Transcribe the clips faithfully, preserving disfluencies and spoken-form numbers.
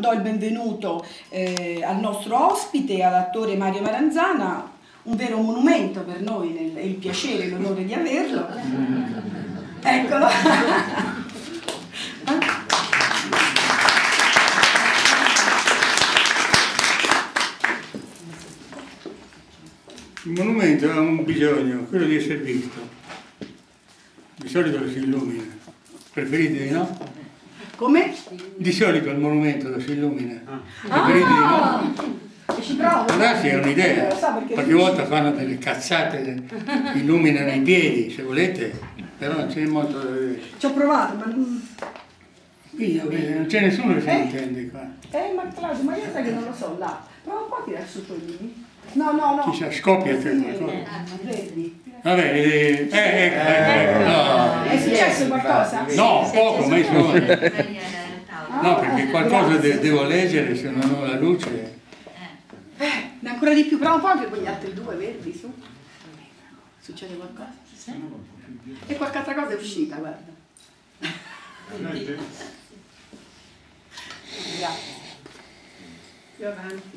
do il benvenuto eh, al nostro ospite, all'attore Mario Maranzana, un vero monumento per noi, nel, è il piacere e l'onore di averlo. Eccolo. Il monumento ha un bisogno, quello di essere visto. Di solito si illumina. Preferite di no? Come? Di solito il monumento lo si illumina. Preferite di no? Ci provo. Allora sì, è un'idea. Qualche volta fanno delle cazzate, illuminano i piedi, se volete, però non c'è molto da vedere. Ci ho provato, ma non... Qui non c'è nessuno che si intende qua. Eh, ma Claudio, ma io sai che non lo so, là. Prova un po' a tirare su quelli. No, no, no. Chissà, scoppia te qualcosa. Vedi? Vabbè, eh, ecco, ecco, ecco, no. È successo qualcosa? No, poco, ma insomma. No, perché qualcosa de devo leggere, se non ho la luce. Eh, ancora di più, prova un po' anche con gli altri due verdi, su. Succede qualcosa? Sì. E qualche altra cosa è uscita, guarda. Grazie. Più avanti.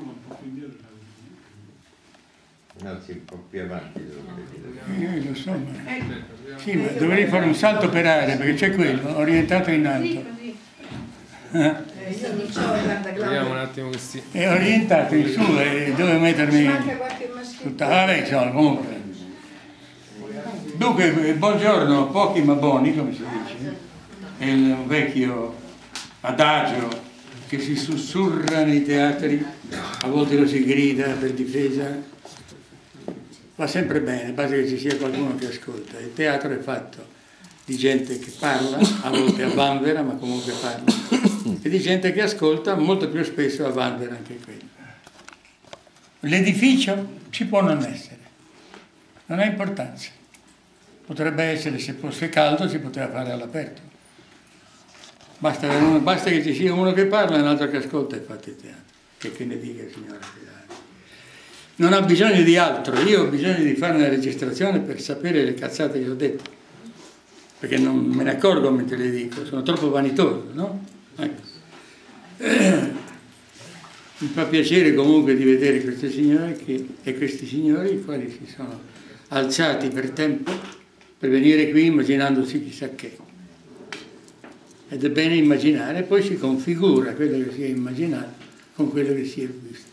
No, sì, un po' più avanti. Eh, lo so, ma... Sì, ma dovrei fare un salto per aria, perché c'è quello, orientato in alto. Sì, così. Eh, io non so, guarda, Vediamo un attimo questi. È orientato in su e dove mettermi manca qualche maschetto. tutta... Vabbè, insomma, comunque. Dunque, buongiorno, pochi ma buoni, come si dice. È un vecchio adagio che si sussurra nei teatri, a volte lo si grida per difesa. Va sempre bene, basta che ci sia qualcuno che ascolta. Il teatro è fatto di gente che parla, a volte a vanvera, ma comunque parla, e di gente che ascolta, molto più spesso a vanvera anche quello. L'edificio ci può non essere, non ha importanza. Potrebbe essere, se fosse caldo, si poteva fare all'aperto. Basta, basta che ci sia uno che parla e un altro che ascolta e fate il teatro. Che, che ne dica, signora? Non ha bisogno di altro, io ho bisogno di fare una registrazione per sapere le cazzate che ho detto, perché non me ne accorgo mentre le dico, sono troppo vanitoso, no? Ecco. Eh, mi fa piacere comunque di vedere queste signore che, e questi signori, i quali si sono alzati per tempo per venire qui immaginandosi chissà che. Ed è bene immaginare, poi si configura quello che si è immaginato con quello che si è visto.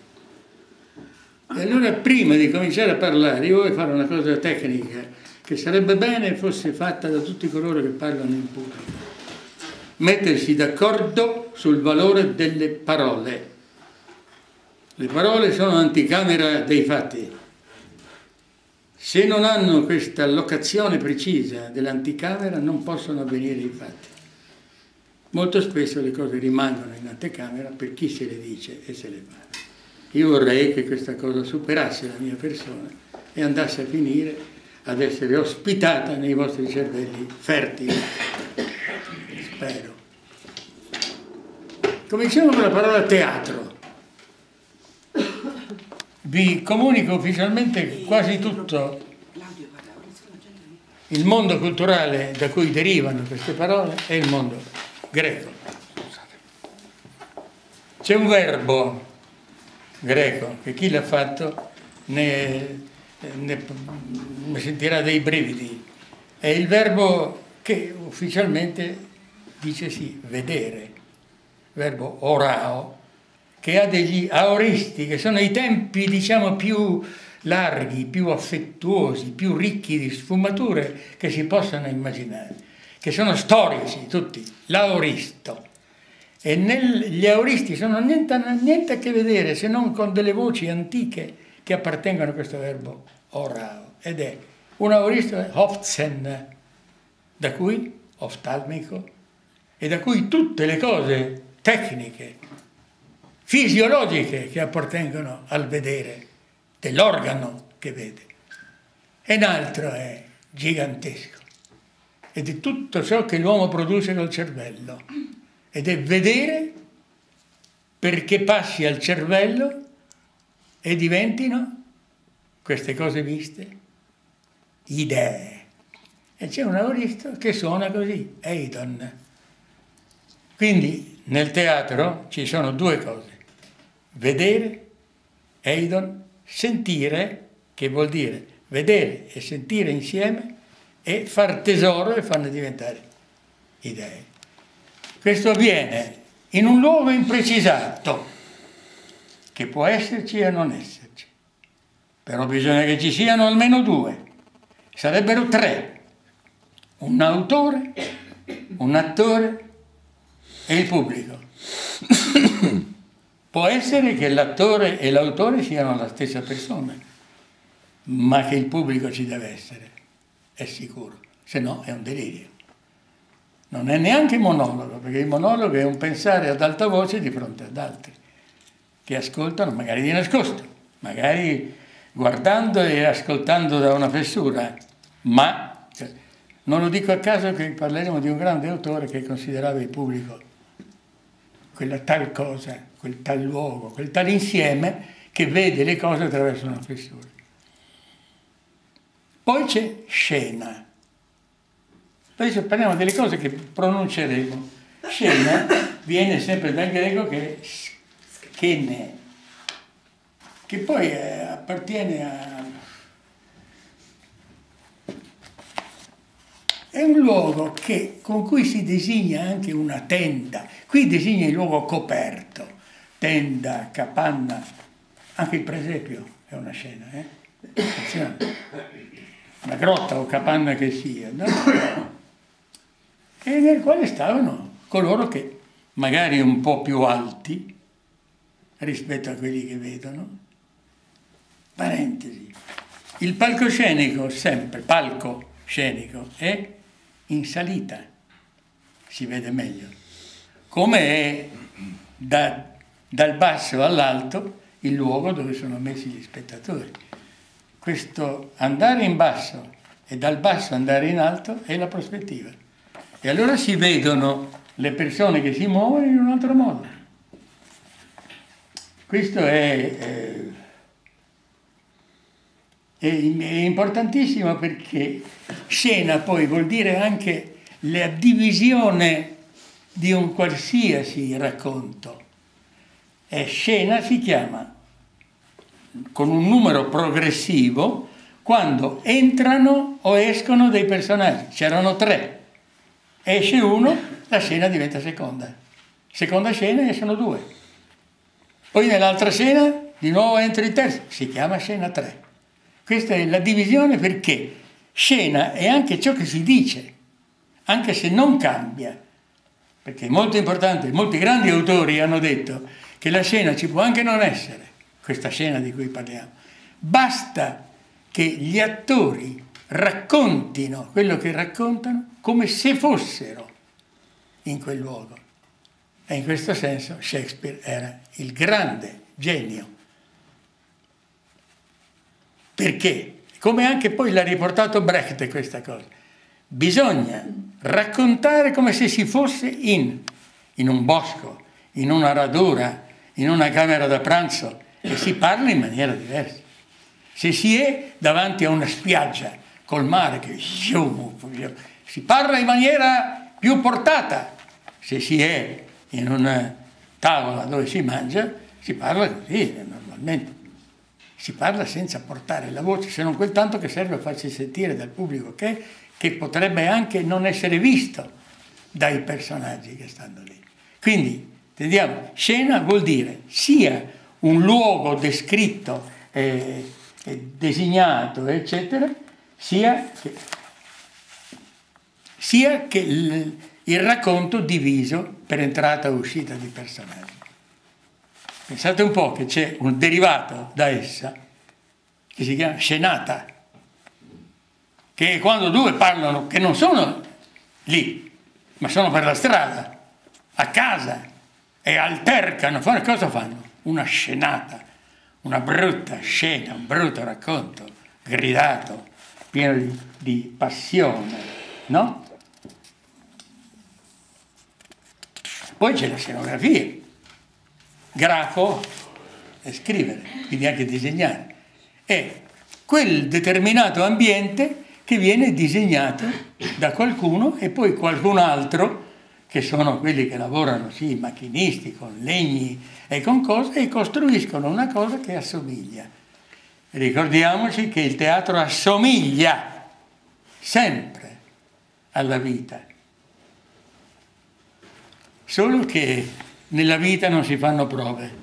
E allora prima di cominciare a parlare io voglio fare una cosa tecnica che sarebbe bene fosse fatta da tutti coloro che parlano in pubblico. Mettersi d'accordo sul valore delle parole. Le parole sono anticamera dei fatti. Se non hanno questa allocazione precisa dell'anticamera non possono avvenire i fatti. Molto spesso le cose rimangono in anticamera per chi se le dice e se le fa. Io vorrei che questa cosa superasse la mia persona e andasse a finire ad essere ospitata nei vostri cervelli fertili. Spero. Cominciamo con la parola teatro. Vi comunico ufficialmente che quasi tutto il mondo culturale da cui derivano queste parole è il mondo greco. C'è un verbo greco, che chi l'ha fatto ne, ne, ne sentirà dei brividi. È il verbo che ufficialmente dice sì, vedere, verbo orao, che ha degli aoristi, che sono i tempi, diciamo, più larghi, più affettuosi, più ricchi di sfumature che si possano immaginare, che sono storici tutti, l'aoristo. E nel, gli aoristi sono niente, niente a che vedere se non con delle voci antiche che appartengono a questo verbo orao. Ed è un aoristo è Hofzen, da cui oftalmico, e da cui tutte le cose tecniche, fisiologiche che appartengono al vedere, dell'organo che vede. E un altro è gigantesco, ed è tutto ciò che l'uomo produce col cervello. Ed è vedere perché passi al cervello e diventino queste cose viste idee. E c'è un aoristo che suona così, Eidon. Quindi nel teatro ci sono due cose: vedere, eidon, sentire, che vuol dire vedere e sentire insieme, e far tesoro e farne diventare idee. Questo avviene in un luogo imprecisato, che può esserci e non esserci, però bisogna che ci siano almeno due, sarebbero tre: un autore, un attore e il pubblico. Può essere che l'attore e l'autore siano la stessa persona, ma che il pubblico ci deve essere, è sicuro, se no è un delirio. Non è neanche monologo, perché il monologo è un pensare ad alta voce di fronte ad altri, che ascoltano magari di nascosto, magari guardando e ascoltando da una fessura, ma cioè, non lo dico a caso che parleremo di un grande autore che considerava il pubblico quella tal cosa, quel tal luogo, quel tal insieme che vede le cose attraverso una fessura. Poi c'è scena. Adesso parliamo delle cose che pronunceremo. Scena viene sempre dal greco che è schene, che poi eh, appartiene a... è un luogo che, con cui si designa anche una tenda. Qui designa il luogo coperto, tenda, capanna, anche il presepio è una scena, eh? Attenzione. Una grotta o capanna che sia, no? E nel quale stavano coloro che magari un po' più alti rispetto a quelli che vedono. Parentesi. Il palcoscenico, sempre, palcoscenico, è in salita, si vede meglio, come è da, dal basso all'alto il luogo dove sono messi gli spettatori. Questo andare in basso e dal basso andare in alto è la prospettiva. E allora si vedono le persone che si muovono in un altro modo. Questo è, è, è importantissimo, perché scena poi vuol dire anche la divisione di un qualsiasi racconto. E scena si chiama con un numero progressivo quando entrano o escono dei personaggi. C'erano tre. Esce uno, la scena diventa seconda. Seconda scena, escono due. Poi nell'altra scena di nuovo entra il terzo. Si chiama scena tre. Questa è la divisione, perché scena è anche ciò che si dice, anche se non cambia. Perché è molto importante, molti grandi autori hanno detto che la scena ci può anche non essere, questa scena di cui parliamo. Basta che gli attori raccontino quello che raccontano come se fossero in quel luogo. E in questo senso Shakespeare era il grande genio. Perché? Come anche poi l'ha riportato Brecht questa cosa. Bisogna raccontare come se si fosse in, in un bosco, in una radura, in una camera da pranzo, e si parla in maniera diversa. Se si è davanti a una spiaggia col mare che si parla in maniera più portata. Se si è in una tavola dove si mangia, si parla così normalmente. Si parla senza portare la voce, se non quel tanto che serve a farsi sentire dal pubblico, che, che potrebbe anche non essere visto dai personaggi che stanno lì. Quindi, intendiamo, scena vuol dire sia un luogo descritto, eh, eh, designato, eccetera, sia che, sia che il, il racconto diviso per entrata e uscita di personaggi. Pensate un po' che c'è un derivato da essa che si chiama scenata, che è quando due parlano che non sono lì, ma sono per la strada, a casa, e altercano. Cosa fanno? Una scenata, una brutta scena, un brutto racconto, gridato, pieno di, di passione, no? Poi c'è la scenografia. Grafo è scrivere, quindi anche disegnare. È quel determinato ambiente che viene disegnato da qualcuno e poi qualcun altro che sono quelli che lavorano, sì, macchinisti, con legni e con cose, e costruiscono una cosa che assomiglia. Ricordiamoci che il teatro assomiglia sempre alla vita, solo che nella vita non si fanno prove.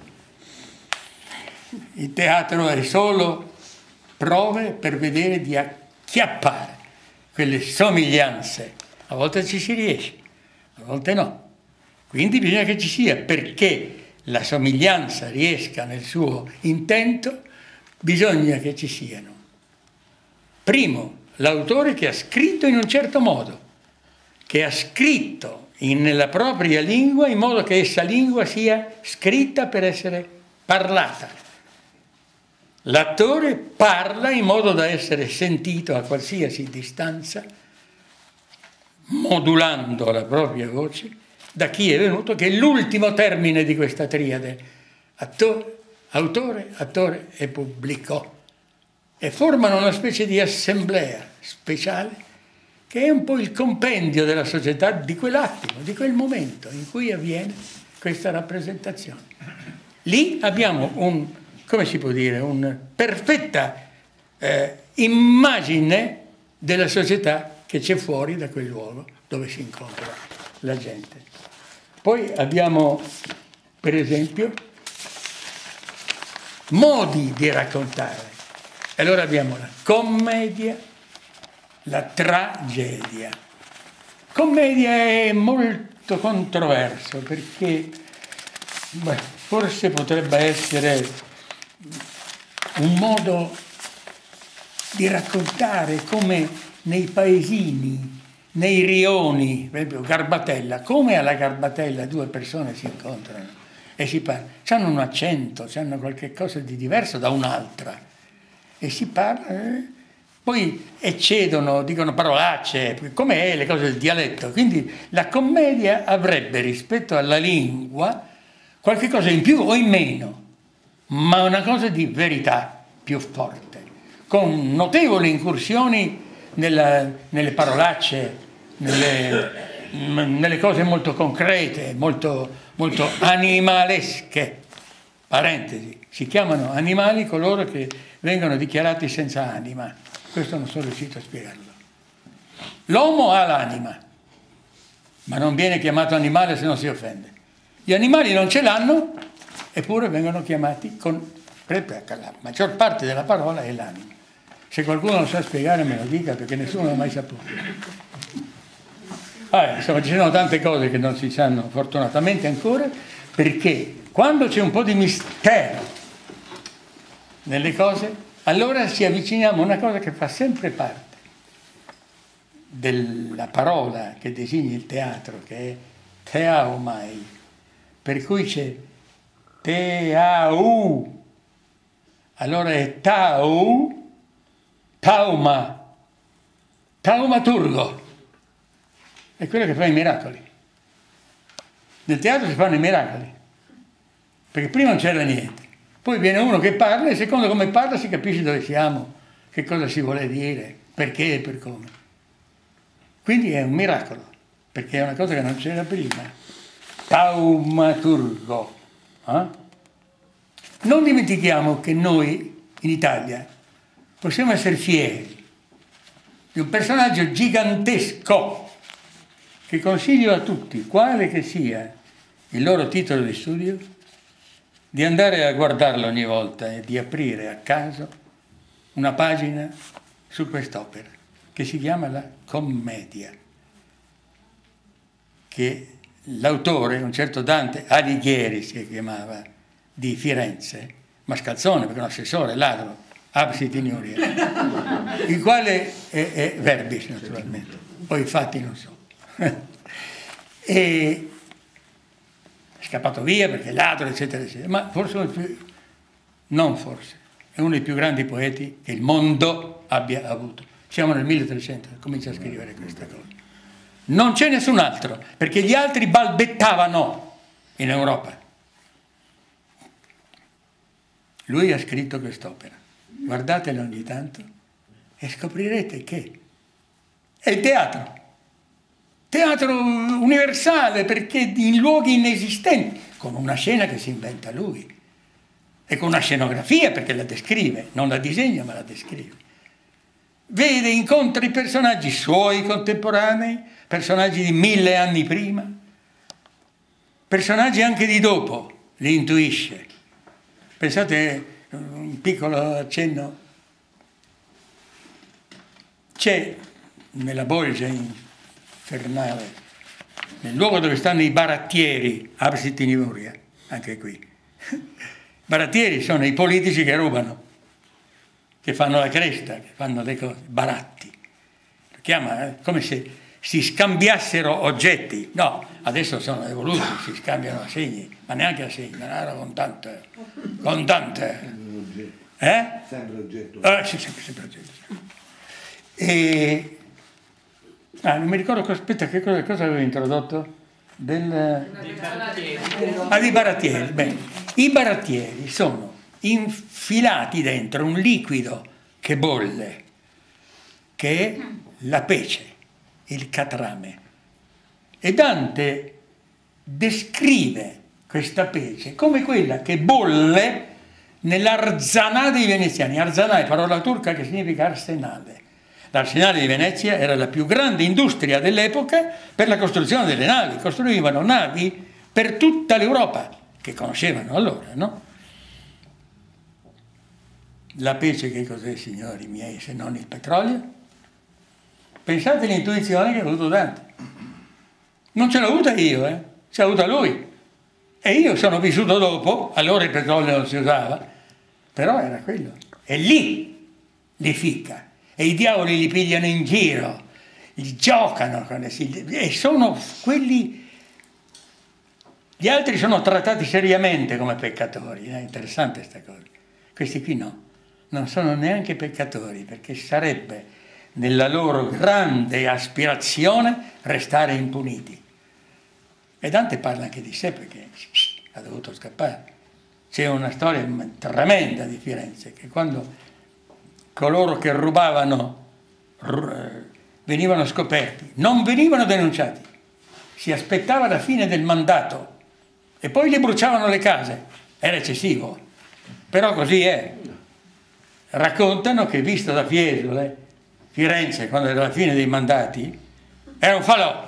Il teatro è solo prove per vedere di acchiappare quelle somiglianze. A volte ci si riesce, a volte no. Quindi bisogna che ci sia, perché la somiglianza riesca nel suo intento, bisogna che ci siano. Primo, l'autore che ha scritto in un certo modo, che ha scritto in, nella propria lingua in modo che essa lingua sia scritta per essere parlata. L'attore parla in modo da essere sentito a qualsiasi distanza, modulando la propria voce, da chi è venuto, che è l'ultimo termine di questa triade: attore, autore, attore e pubblico. E formano una specie di assemblea speciale che è un po' il compendio della società di quell'attimo, di quel momento in cui avviene questa rappresentazione. Lì abbiamo un, come si può dire, una perfetta eh, immagine della società che c'è fuori da quel luogo dove si incontra la gente. Poi abbiamo, per esempio, modi di raccontare. E allora abbiamo la commedia, la tragedia. Commedia è molto controverso perché beh, forse potrebbe essere un modo di raccontare come nei paesini, nei rioni, per esempio Garbatella, come alla Garbatella due persone si incontrano e si parla, hanno un accento, hanno qualche cosa di diverso da un'altra e si parla, eh? Poi eccedono, dicono parolacce, come è le cose del dialetto, quindi la commedia avrebbe rispetto alla lingua qualche cosa in più o in meno, ma una cosa di verità più forte, con notevoli incursioni nella, nelle parolacce, nelle, nelle cose molto concrete, molto, molto animalesche. Parentesi, si chiamano animali coloro che vengono dichiarati senza anima. Questo non sono riuscito a spiegarlo. L'uomo ha l'anima, ma non viene chiamato animale se non si offende. Gli animali non ce l'hanno, eppure vengono chiamati con... La maggior parte della parola è l'anima. Se qualcuno lo sa spiegare me lo dica, perché nessuno l'ha mai saputo. Ah, insomma, ci sono tante cose che non si sanno fortunatamente ancora, perché quando c'è un po' di mistero nelle cose, allora ci avviciniamo a una cosa che fa sempre parte della parola che designa il teatro, che è theaomai, per cui c'è teau, allora è tau, tauma, taumaturgo, è quello che fa i miracoli. Nel teatro si fanno i miracoli, perché prima non c'era niente. Poi viene uno che parla e secondo come parla si capisce dove siamo, che cosa si vuole dire, perché e per come. Quindi è un miracolo, perché è una cosa che non c'era prima. Taumaturgo. Eh? Non dimentichiamo che noi, in Italia, possiamo essere fieri di un personaggio gigantesco che consiglio a tutti, quale che sia il loro titolo di studio, di andare a guardarlo ogni volta e di aprire a caso una pagina su quest'opera, che si chiama la Commedia, che l'autore, un certo Dante Alighieri si chiamava, di Firenze, mascalzone perché è un assessore, ladro, absit in iuria, il quale è, è verbis naturalmente, poi i fatti non so. E è scappato via perché è ladro, eccetera, eccetera, ma forse uno dei più, non forse, è uno dei più grandi poeti che il mondo abbia avuto. Siamo nel milletrecento, comincia a scrivere questa cosa. Non c'è nessun altro, perché gli altri balbettavano in Europa. Lui ha scritto quest'opera, guardatela ogni tanto e scoprirete che è il teatro. teatro universale, perché in luoghi inesistenti, con una scena che si inventa lui, e con una scenografia, perché la descrive, non la disegna ma la descrive. Vede, incontra i personaggi suoi contemporanei, personaggi di mille anni prima, personaggi anche di dopo, li intuisce. Pensate, un piccolo accenno, c'è nella Bolgia infernale, nel luogo dove stanno i barattieri, absit in Iuria, anche qui. Barattieri sono i politici che rubano, che fanno la cresta, che fanno le cose, baratti. Lo chiama eh? come se si scambiassero oggetti. No, adesso sono evoluti, si scambiano assegni, ma neanche assegni, ma era contante. Contante. Eh? Sempre oggetto. Eh, sì, sempre, sempre oggetto. E... Ah, non mi ricordo, aspetta, che cosa, cosa avevo introdotto? Del... Ah, dei barattieri. Bene. I barattieri sono infilati dentro un liquido che bolle, che è la pece, il catrame. E Dante descrive questa pece come quella che bolle nell'Arzanà dei veneziani. Arzanà è parola turca che significa arsenale. L'arsenale di Venezia era la più grande industria dell'epoca per la costruzione delle navi. Costruivano navi per tutta l'Europa, che conoscevano allora, no? La pece che cos'è, signori miei, se non il petrolio? Pensate all'intuizione che ha avuto Dante. Non ce l'ho avuta io, eh? Ce l'ha avuta lui. E io sono vissuto dopo, allora il petrolio non si usava, però era quello. E lì li ficca. E i diavoli li pigliano in giro, li giocano con le siglie, e sono quelli... Gli altri sono trattati seriamente come peccatori, è interessante questa cosa. Questi qui no, non sono neanche peccatori, perché sarebbe nella loro grande aspirazione restare impuniti. E Dante parla anche di sé, perché ha dovuto scappare. C'è una storia tremenda di Firenze, che quando coloro che rubavano venivano scoperti, non venivano denunciati, si aspettava la fine del mandato, e poi le bruciavano le case. Era eccessivo, però così è. Raccontano che, visto da Fiesole, Firenze, quando era la fine dei mandati, era un falò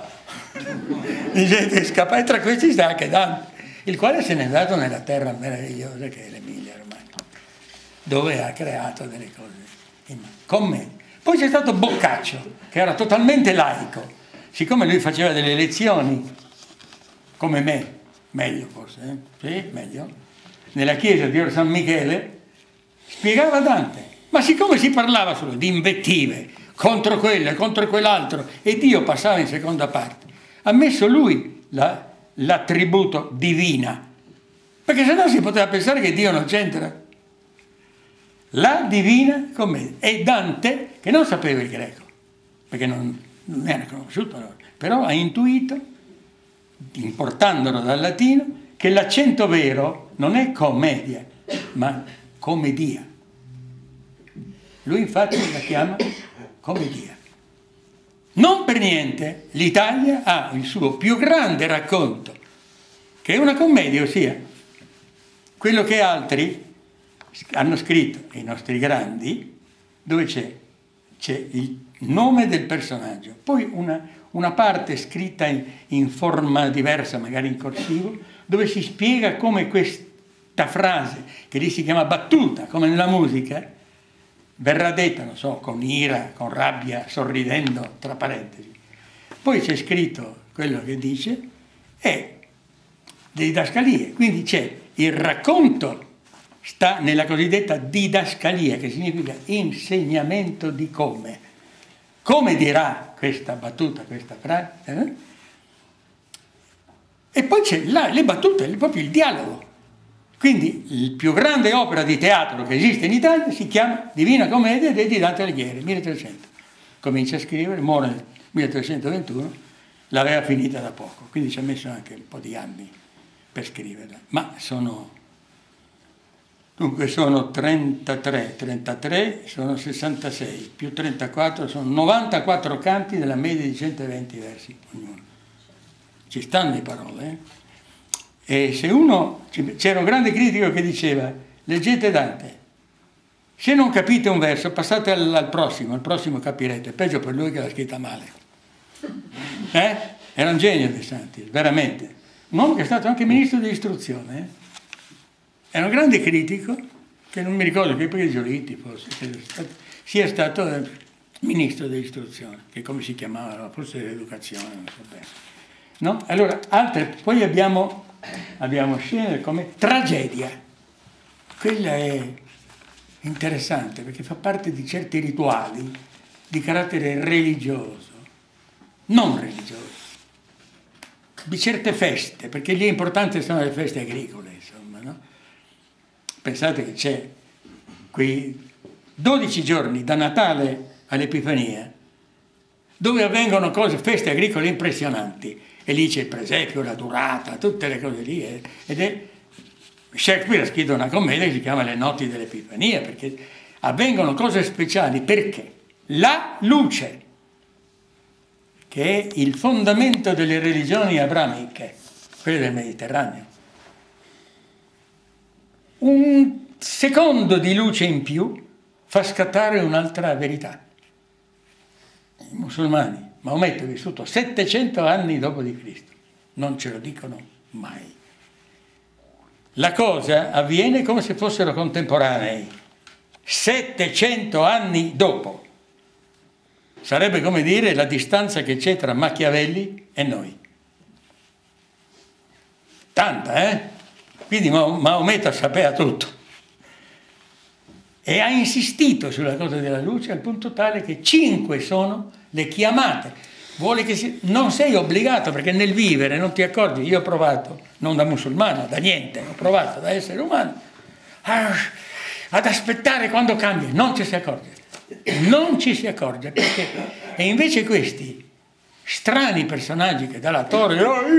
di gente scappata, e tra questi sta anche Dante, il quale se n'è andato nella terra meravigliosa che è l'Emilia Romagna, dove ha creato delle cose commedie. Poi c'è stato Boccaccio, che era totalmente laico, siccome lui faceva delle lezioni come me, meglio forse, eh? Sì, meglio, nella chiesa di Or San Michele, spiegava Dante, ma siccome si parlava solo di invettive contro quello e contro quell'altro, e Dio passava in seconda parte, ha messo lui la, l'attributo divina, perché sennò si poteva pensare che Dio non c'entra. La Divina Commedia. E Dante, che non sapeva il greco, perché non, non era conosciuto allora, però ha intuito, importandolo dal latino, che l'accento vero non è commedia, ma commedia. Lui infatti la chiama commedia. Non per niente l'Italia ha il suo più grande racconto, che è una commedia, ossia quello che altri hanno scritto, i nostri grandi, dove c'è, c'è il nome del personaggio, poi una, una parte scritta in, in forma diversa, magari in corsivo, dove si spiega come questa frase, che lì si chiama battuta, come nella musica, verrà detta, non so, con ira, con rabbia, sorridendo, tra parentesi. Poi c'è scritto quello che dice, e le didascalie, quindi c'è il racconto, sta nella cosiddetta didascalia, che significa insegnamento di come. Come dirà questa battuta, questa frase? Eh? E poi c'è la, le battute, proprio il dialogo. Quindi la più grande opera di teatro che esiste in Italia si chiama Divina Commedia ed è di Dante Alighieri, milletrecento. Comincia a scrivere, muore nel milletrecentoventuno, l'aveva finita da poco, quindi ci ha messo anche un po' di anni per scriverla. Ma sono... Dunque sono trentatré, trentatré sono sessantasei, più trentaquattro sono novantaquattro canti della media di centoventi versi ognuno. Ci stanno le parole, eh? E se uno, c'era un grande critico che diceva, leggete Dante, se non capite un verso passate al, al prossimo, al prossimo capirete, peggio per lui che l'ha scritta male. Eh? Era un genio De Santis, veramente. Un uomo che è stato anche ministro dell'istruzione, eh? Era un grande critico, che non mi ricordo che poi Giolitti forse, sia stato ministro dell'istruzione, che come si chiamava, forse dell'educazione, non so bene. No? Allora, altre, poi abbiamo, abbiamo scene come tragedia. Quella è interessante perché fa parte di certi rituali di carattere religioso, non religioso, di certe feste, perché lì importanti sono le feste agricole, insomma, no? Pensate che c'è quei dodici giorni da Natale all'Epifania dove avvengono cose, feste agricole impressionanti, e lì c'è il presepio, la durata, tutte le cose lì, eh, ed è Shakespeare ha scritto una commedia che si chiama Le notti dell'Epifania, perché avvengono cose speciali, perché la luce, che è il fondamento delle religioni abramiche, quelle del Mediterraneo, un secondo di luce in più fa scattare un'altra verità. I musulmani, Maometto è vissuto settecento anni dopo di Cristo, non ce lo dicono mai. La cosa avviene come se fossero contemporanei, settecento anni dopo. Sarebbe come dire la distanza che c'è tra Machiavelli e noi. Tanta, eh? Quindi Maometto sapeva tutto e ha insistito sulla cosa della luce al punto tale che cinque sono le chiamate. Vuole che si... non sei obbligato, perché nel vivere non ti accorgi. Io ho provato, non da musulmano, da niente, ho provato da essere umano ad aspettare quando cambia, non ci si accorge, non ci si accorge perché e invece questi strani personaggi che dalla torre,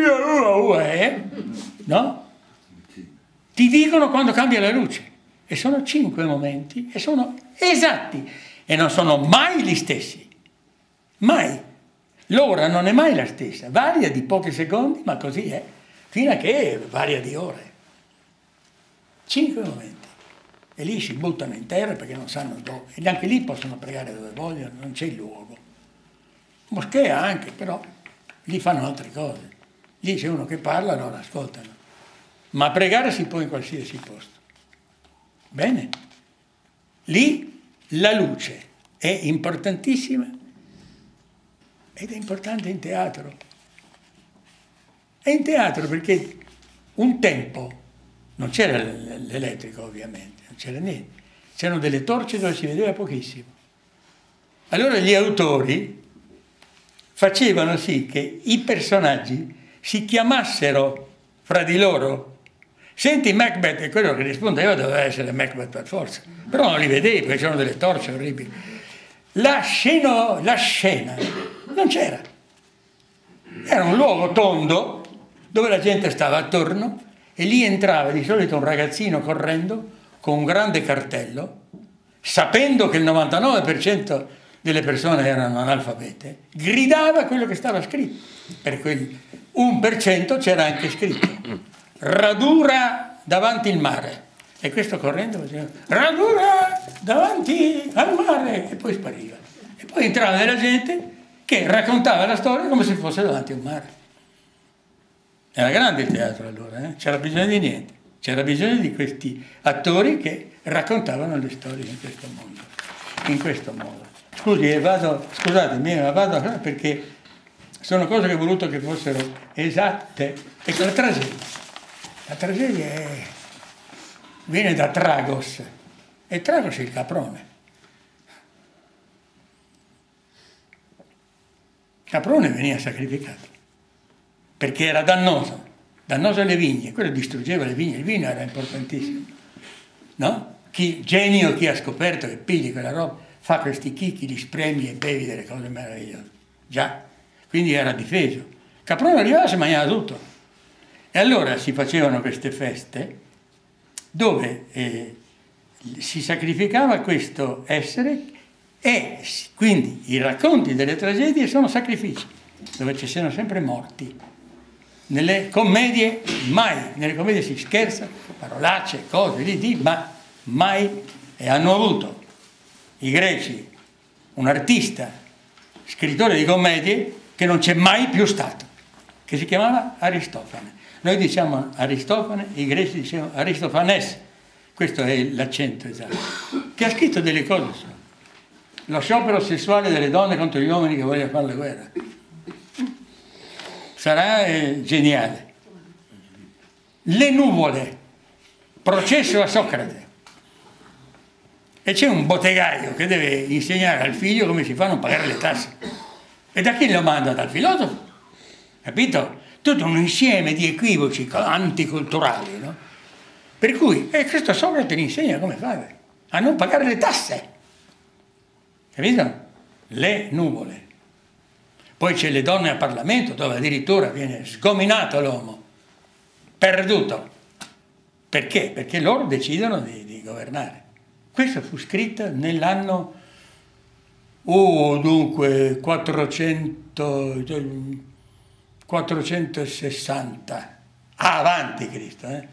no? Ti dicono quando cambia la luce, e sono cinque momenti, e sono esatti, e non sono mai gli stessi, mai. L'ora non è mai la stessa, varia di pochi secondi, ma così è, fino a che varia di ore. Cinque momenti, e lì si buttano in terra perché non sanno dove, e neanche lì possono pregare dove vogliono, non c'è il luogo. Moschea anche, però, lì fanno altre cose, lì c'è uno che parla, non ascoltano. Ma pregare si può in qualsiasi posto. Bene? Lì la luce è importantissima ed è importante in teatro. È in teatro perché un tempo non c'era l'elettrico ovviamente, non c'era niente. C'erano delle torce dove si vedeva pochissimo. Allora gli autori facevano sì che i personaggi si chiamassero fra di loro. Senti Macbeth, e quello che rispondeva doveva essere Macbeth per forza, però non li vedevi perché c'erano delle torce orribili. La scena, la scena non c'era, era un luogo tondo dove la gente stava attorno e lì entrava di solito un ragazzino correndo con un grande cartello, sapendo che il novantanove per cento delle persone erano analfabete, gridava quello che stava scritto, per quel uno per cento c'era anche scritto radura davanti il mare, e questo correndo faceva radura davanti al mare, e poi spariva, e poi entrava della gente che raccontava la storia come se fosse davanti a un mare. Era grande il teatro allora, eh? C'era bisogno di niente, c'era bisogno di questi attori che raccontavano le storie in questo mondo, in questo modo. Scusi, vado, scusatemi, ma vado perché sono cose che ho voluto che fossero esatte. Ecco, la tragedia. La tragedia è, viene da Tragos, e Tragos è il caprone. Caprone veniva sacrificato, perché era dannoso, dannoso alle vigne, quello distruggeva le vigne, il vino era importantissimo, no? Chi, genio chi ha scoperto che pigli quella roba, fa questi chicchi, li spremi e bevi delle cose meravigliose, già, quindi era difeso. Caprone arrivava e si mangiava tutto. E allora si facevano queste feste dove eh, si sacrificava questo essere e quindi i racconti delle tragedie sono sacrifici, dove ci sono sempre morti. Nelle commedie mai, nelle commedie si scherza, parolacce, cose lì, lì, ma mai, e hanno avuto i greci un artista, scrittore di commedie che non c'è mai più stato, che si chiamava Aristofane. Noi diciamo Aristofane, i greci dicevano Aristofanes, questo è l'accento esatto, che ha scritto delle cose solo. Lo sciopero sessuale delle donne contro gli uomini che vogliono fare la guerra. Sarà eh, geniale. Le nuvole, processo a Socrate. E c'è un bottegaio che deve insegnare al figlio come si fa a non pagare le tasse. E da chi lo manda? Dal filosofo. Capito? Tutto un insieme di equivoci anticulturali, no? Per cui, e questo Socrate gli insegna come fare a non pagare le tasse. Capito? Le nuvole. Poi c'è le donne a Parlamento, dove addirittura viene sgominato l'uomo, perduto. Perché? Perché loro decidono di, di governare. Questo fu scritto nell'anno, oh, dunque, quattrocento, quattrocentosessanta, avanti Cristo, eh?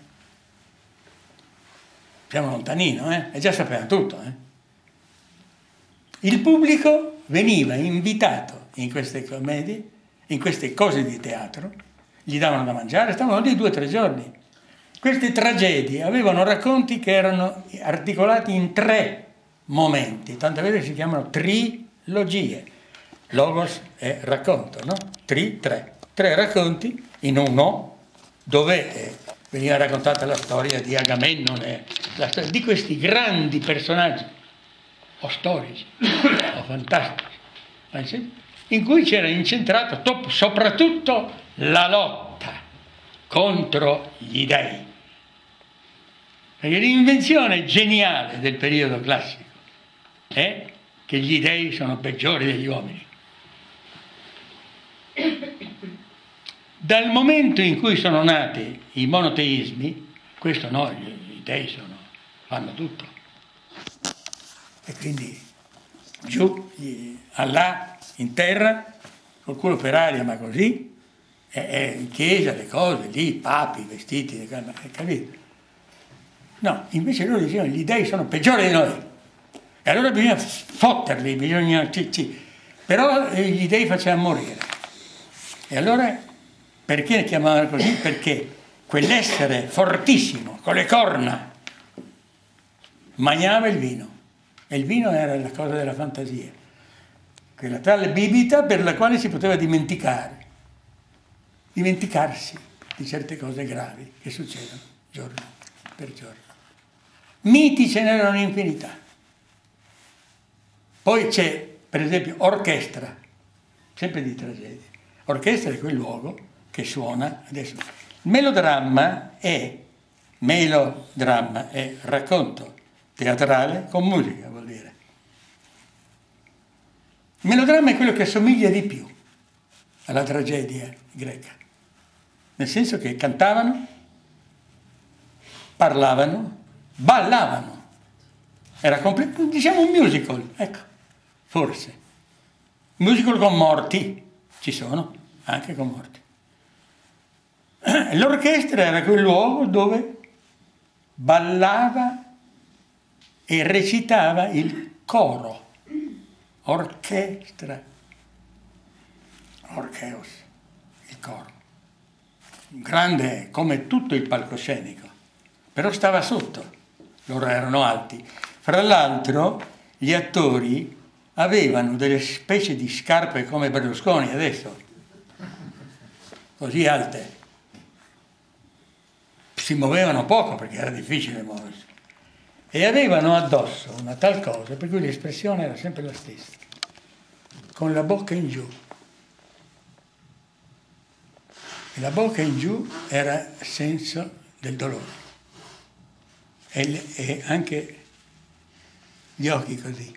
Siamo lontanino, eh? E già sapevano tutto, eh? Il pubblico veniva invitato in queste commedie, in queste cose di teatro, gli davano da mangiare, stavano lì due o tre giorni. Queste tragedie avevano racconti che erano articolati in tre momenti, tanto vero che si chiamano trilogie. Logos è racconto, no? Tri, tre. Tre racconti in uno, dove eh, veniva raccontata la storia di Agamennone, la storia di questi grandi personaggi, o storici, o fantastici, in cui c'era incentrato top, soprattutto la lotta contro gli dei. Perché l'invenzione geniale del periodo classico è che gli dei sono peggiori degli uomini. Dal momento in cui sono nati i monoteismi, questo no, gli dei sono, fanno tutto. E quindi giù, Allah in terra, col culo per aria, ma così, e, e in chiesa le cose, lì, i papi, vestiti, le cose, capito? No, invece loro dicevano gli dei sono peggiori di noi. E allora bisogna fotterli, bisogna... Però gli dei facevano morire. E allora, perché chiamavano così? Perché quell'essere fortissimo, con le corna, mangiava il vino. E il vino era la cosa della fantasia. Quella tale bibita per la quale si poteva dimenticare. Dimenticarsi di certe cose gravi che succedono giorno per giorno. Miti ce n'erano un'infinità. Poi c'è, per esempio, orchestra, sempre di tragedie. Orchestra è quel luogo che suona adesso. Melodramma è, melodramma è racconto teatrale con musica, vuol dire. Il melodramma è quello che assomiglia di più alla tragedia greca, nel senso che cantavano, parlavano, ballavano. Era completo, diciamo un musical, ecco, forse. Musical con morti, ci sono, anche con morti. L'orchestra era quel luogo dove ballava e recitava il coro. Orchestra. Orcheos, il coro. Grande come tutto il palcoscenico, però stava sotto, loro erano alti. Fra l'altro gli attori avevano delle specie di scarpe come Berlusconi adesso, così alte. Si muovevano poco perché era difficile muoversi. E avevano addosso una tal cosa per cui l'espressione era sempre la stessa, con la bocca in giù. E la bocca in giù era senso del dolore. E, le, e anche gli occhi così.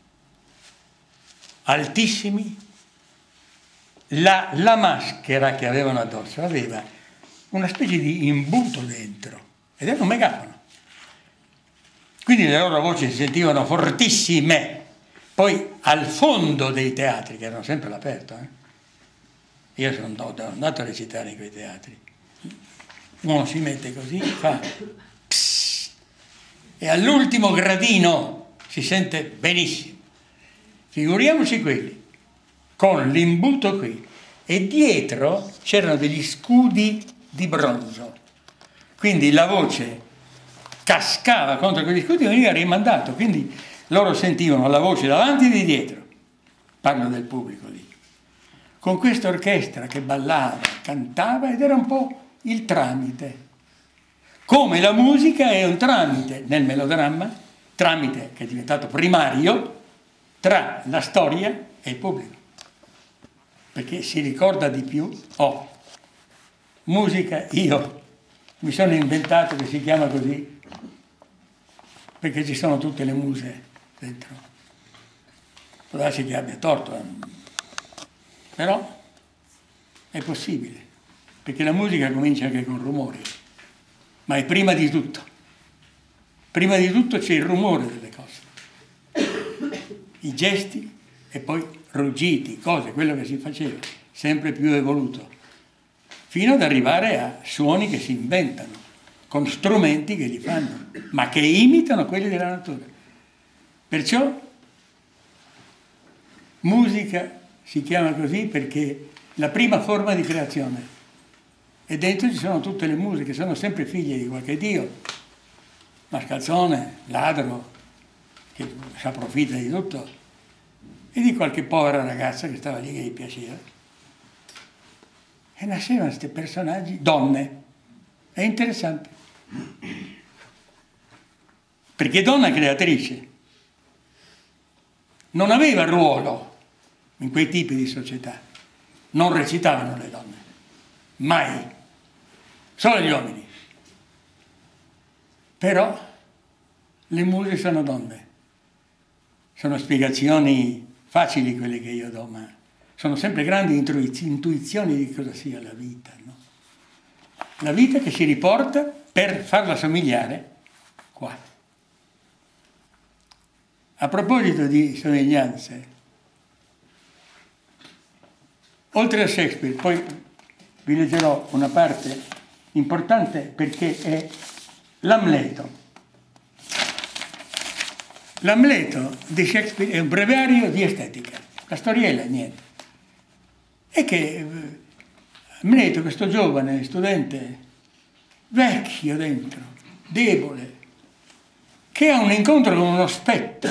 Altissimi. La, la maschera che avevano addosso aveva una specie di imbuto dentro ed era un megafono. Quindi le loro voci si sentivano fortissime. Poi al fondo dei teatri, che erano sempre all'aperto, eh? Io sono andato a recitare in quei teatri. Uno si mette così, fa pss, e all'ultimo gradino si sente benissimo. Figuriamoci quelli, con l'imbuto qui. E dietro c'erano degli scudi di bronzo. Quindi la voce cascava contro quegli scudi e veniva rimandato. Quindi loro sentivano la voce davanti e di dietro. Parlo del pubblico lì. Con questa orchestra che ballava, cantava ed era un po' il tramite. Come la musica è un tramite nel melodramma, tramite che è diventato primario tra la storia e il pubblico. Perché si ricorda di più. Oh, musica, io mi sono inventato che si chiama così, perché ci sono tutte le muse dentro. Può darsi che abbia torto, però è possibile, perché la musica comincia anche con rumori, ma è prima di tutto. Prima di tutto c'è il rumore delle cose, i gesti e poi ruggiti, cose, quello che si faceva, sempre più evoluto, fino ad arrivare a suoni che si inventano, con strumenti che li fanno, ma che imitano quelli della natura. Perciò musica si chiama così perché la prima forma di creazione. E dentro ci sono tutte le musiche, sono sempre figlie di qualche dio, mascalzone, ladro, che si approfitta di tutto, e di qualche povera ragazza che stava lì che gli piaceva. E nascevano questi personaggi, donne. È interessante. Perché donna creatrice non aveva ruolo in quei tipi di società. Non recitavano le donne. Mai. Solo gli uomini. Però le muse sono donne. Sono spiegazioni facili quelle che io do, ma sono sempre grandi intuizioni di cosa sia la vita, no? La vita che si riporta per farla somigliare qua. A proposito di somiglianze, oltre a Shakespeare, poi vi leggerò una parte importante perché è l'Amleto. L'Amleto di Shakespeare è un breviario di estetica, la storiella è niente. E che Amleto, questo giovane studente, vecchio dentro, debole, che ha un incontro con uno spettro.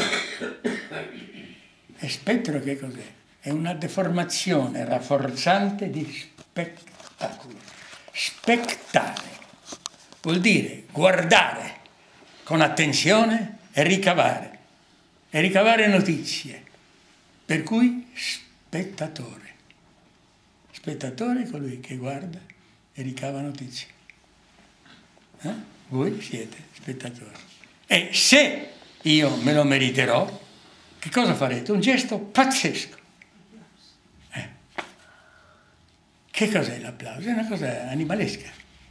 E spettro che cos'è? È una deformazione rafforzante di spettacolo. Spettare vuol dire guardare con attenzione e ricavare. E ricavare notizie, per cui spettatore. Spettatore è colui che guarda e ricava notizie. Eh? Voi siete spettatori. E se io me lo meriterò, che cosa farete? Un gesto pazzesco. Eh. Che cos'è l'applauso? È una cosa animalesca.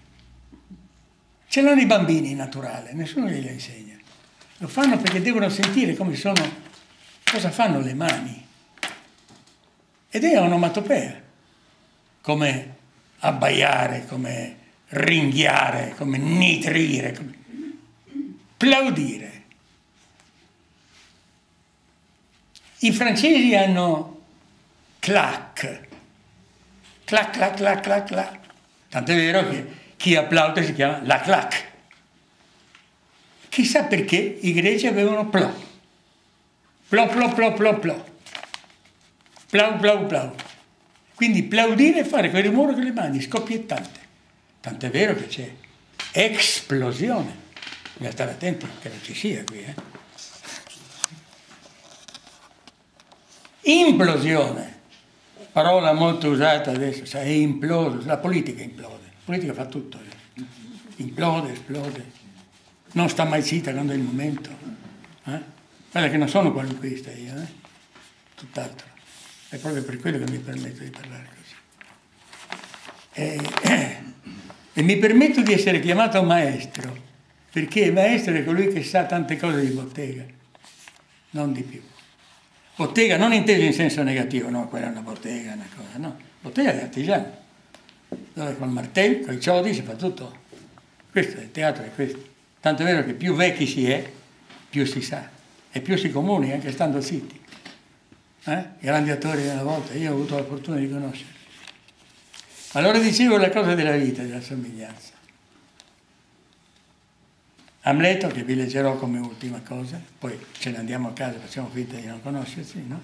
Ce l'hanno i bambini naturale, nessuno glielo insegna. Lo fanno perché devono sentire come sono, cosa fanno le mani. Ed è onomatopea, come abbaiare, come ringhiare, come nitrire, come plaudire. I francesi hanno clac, clac, clac, clac, clac, clac. Tant'è vero che chi applaude si chiama la clac. Chissà perché i greci avevano plo. Plo, plo, plo, plo, plo. Plau, plau, plau. Quindi plaudire e fare quel rumore con le mani, scoppiettante. Tant'è vero che c'è esplosione. Bisogna stare attenti che non ci sia qui, eh. Implosione. Parola molto usata adesso, sai, è imploso. La politica implode. La politica fa tutto. Eh. Implode, esplode. Non sta mai zitta quando è il momento. Eh? Guarda che non sono qualunquista io, eh? Tutt'altro. È proprio per quello che mi permetto di parlare così. E, eh, e mi permetto di essere chiamato maestro perché il maestro è colui che sa tante cose di bottega, non di più. Bottega non inteso in senso negativo, no, quella è una bottega, una cosa, no. Bottega di artigiano, dove col martello, con i ciodi si fa tutto. Questo è il teatro, è questo. Tanto è vero che più vecchi si è, più si sa, e più si comunica, anche stando zitti. Eh? Grandi attori della volta, io ho avuto la fortuna di conoscerli. Allora dicevo la cosa della vita, della somiglianza. Amleto, che vi leggerò come ultima cosa, poi ce ne andiamo a casa, facciamo finta di non conoscersi, no?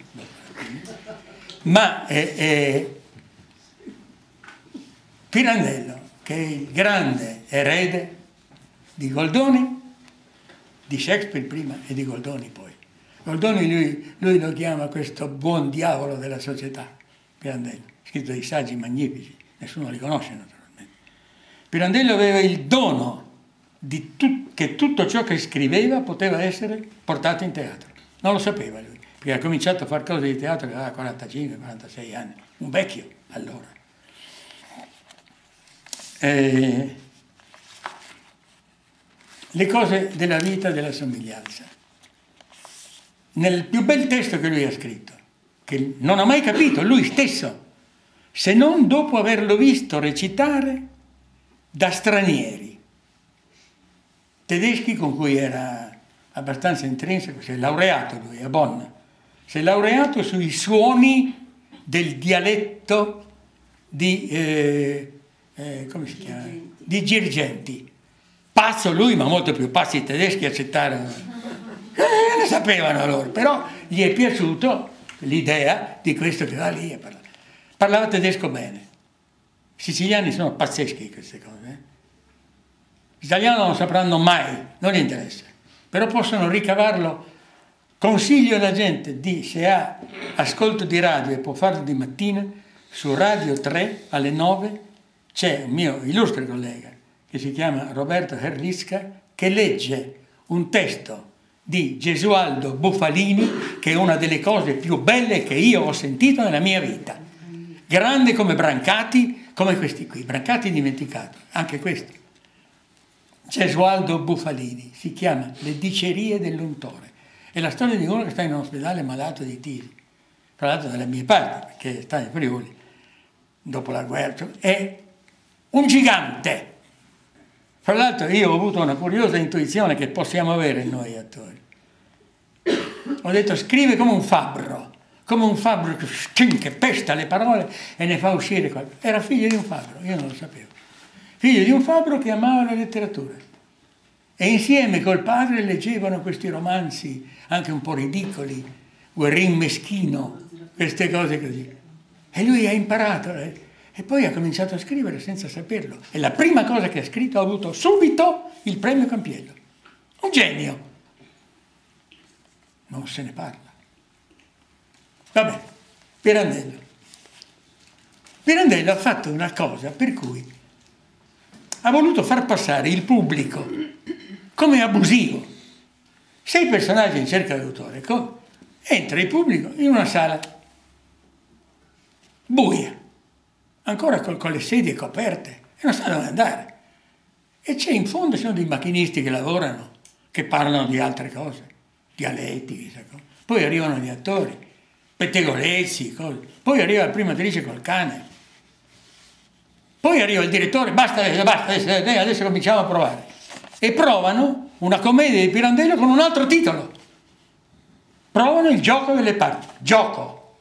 Ma eh, eh, Pirandello, che è il grande erede di Goldoni, di Shakespeare prima e di Goldoni poi. Goldoni lui, lui lo chiama questo buon diavolo della società, Pirandello, scritto dei saggi magnifici, nessuno li conosce naturalmente. Pirandello aveva il dono di tut- che tutto ciò che scriveva poteva essere portato in teatro. Non lo sapeva lui, perché ha cominciato a fare cose di teatro che aveva quarantacinque quarantasei anni, un vecchio allora. Eh, le cose della vita, della somiglianza. Nel più bel testo che lui ha scritto, che non ha mai capito lui stesso, se non dopo averlo visto recitare da stranieri, tedeschi con cui era abbastanza intrinseco, si è laureato lui a Bonn, si è laureato sui suoni del dialetto di, eh, eh, come si chiama? Di Girgenti. Pazzo lui, ma molto più pazzi i tedeschi accettarono. Eh, ne sapevano loro, però gli è piaciuto l'idea di questo che va lì a parlare. Parlava tedesco bene. I siciliani sono pazzeschi in queste cose. Eh? L'italiano non sapranno mai, non gli interessa, però possono ricavarlo. Consiglio alla gente di, se ha ascolto di radio e può farlo di mattina, su Radio tre alle nove c'è un mio illustre collega che si chiama Roberto Herlisca, che legge un testo di Gesualdo Bufalini, che è una delle cose più belle che io ho sentito nella mia vita. Grande come Brancati, come questi qui. Brancati dimenticato, anche questo. Gesualdo Bufalini, si chiama Le dicerie dell'untore. È la storia di uno che sta in un ospedale malato di tisi, tra l'altro dalle mie parti, perché sta in Friuli, dopo la guerra. È un gigante. Fra l'altro io ho avuto una curiosa intuizione che possiamo avere noi attori. Ho detto scrive come un fabbro, come un fabbro che pesta le parole e ne fa uscire qualcosa. Era figlio di un fabbro, io non lo sapevo. Figlio di un fabbro che amava la letteratura. E insieme col padre leggevano questi romanzi, anche un po' ridicoli, Guerrin Meschino, queste cose così. E lui ha imparato eh, e poi ha cominciato a scrivere senza saperlo. E la prima cosa che ha scritto ha avuto subito il premio Campiello. Un genio. Non se ne parla. Vabbè, Pirandello. Pirandello ha fatto una cosa per cui ha voluto far passare il pubblico come abusivo. Sei personaggi in cerca d'autore, entra il pubblico in una sala buia, ancora con, con le sedie coperte, e non sa dove andare. E c'è in fondo, ci sono dei macchinisti che lavorano, che parlano di altre cose, dialetti, poi arrivano gli attori, pettegolezzi, cose. Poi arriva la prima attrice col cane, poi arriva il direttore, basta, basta, adesso, adesso cominciamo a provare. E provano una commedia di Pirandello con un altro titolo. Provano il gioco delle parti. Gioco.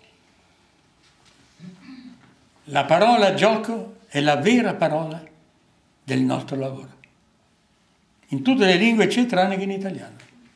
La parola gioco è la vera parola del nostro lavoro. In tutte le lingue c'è, tranne che in italiano.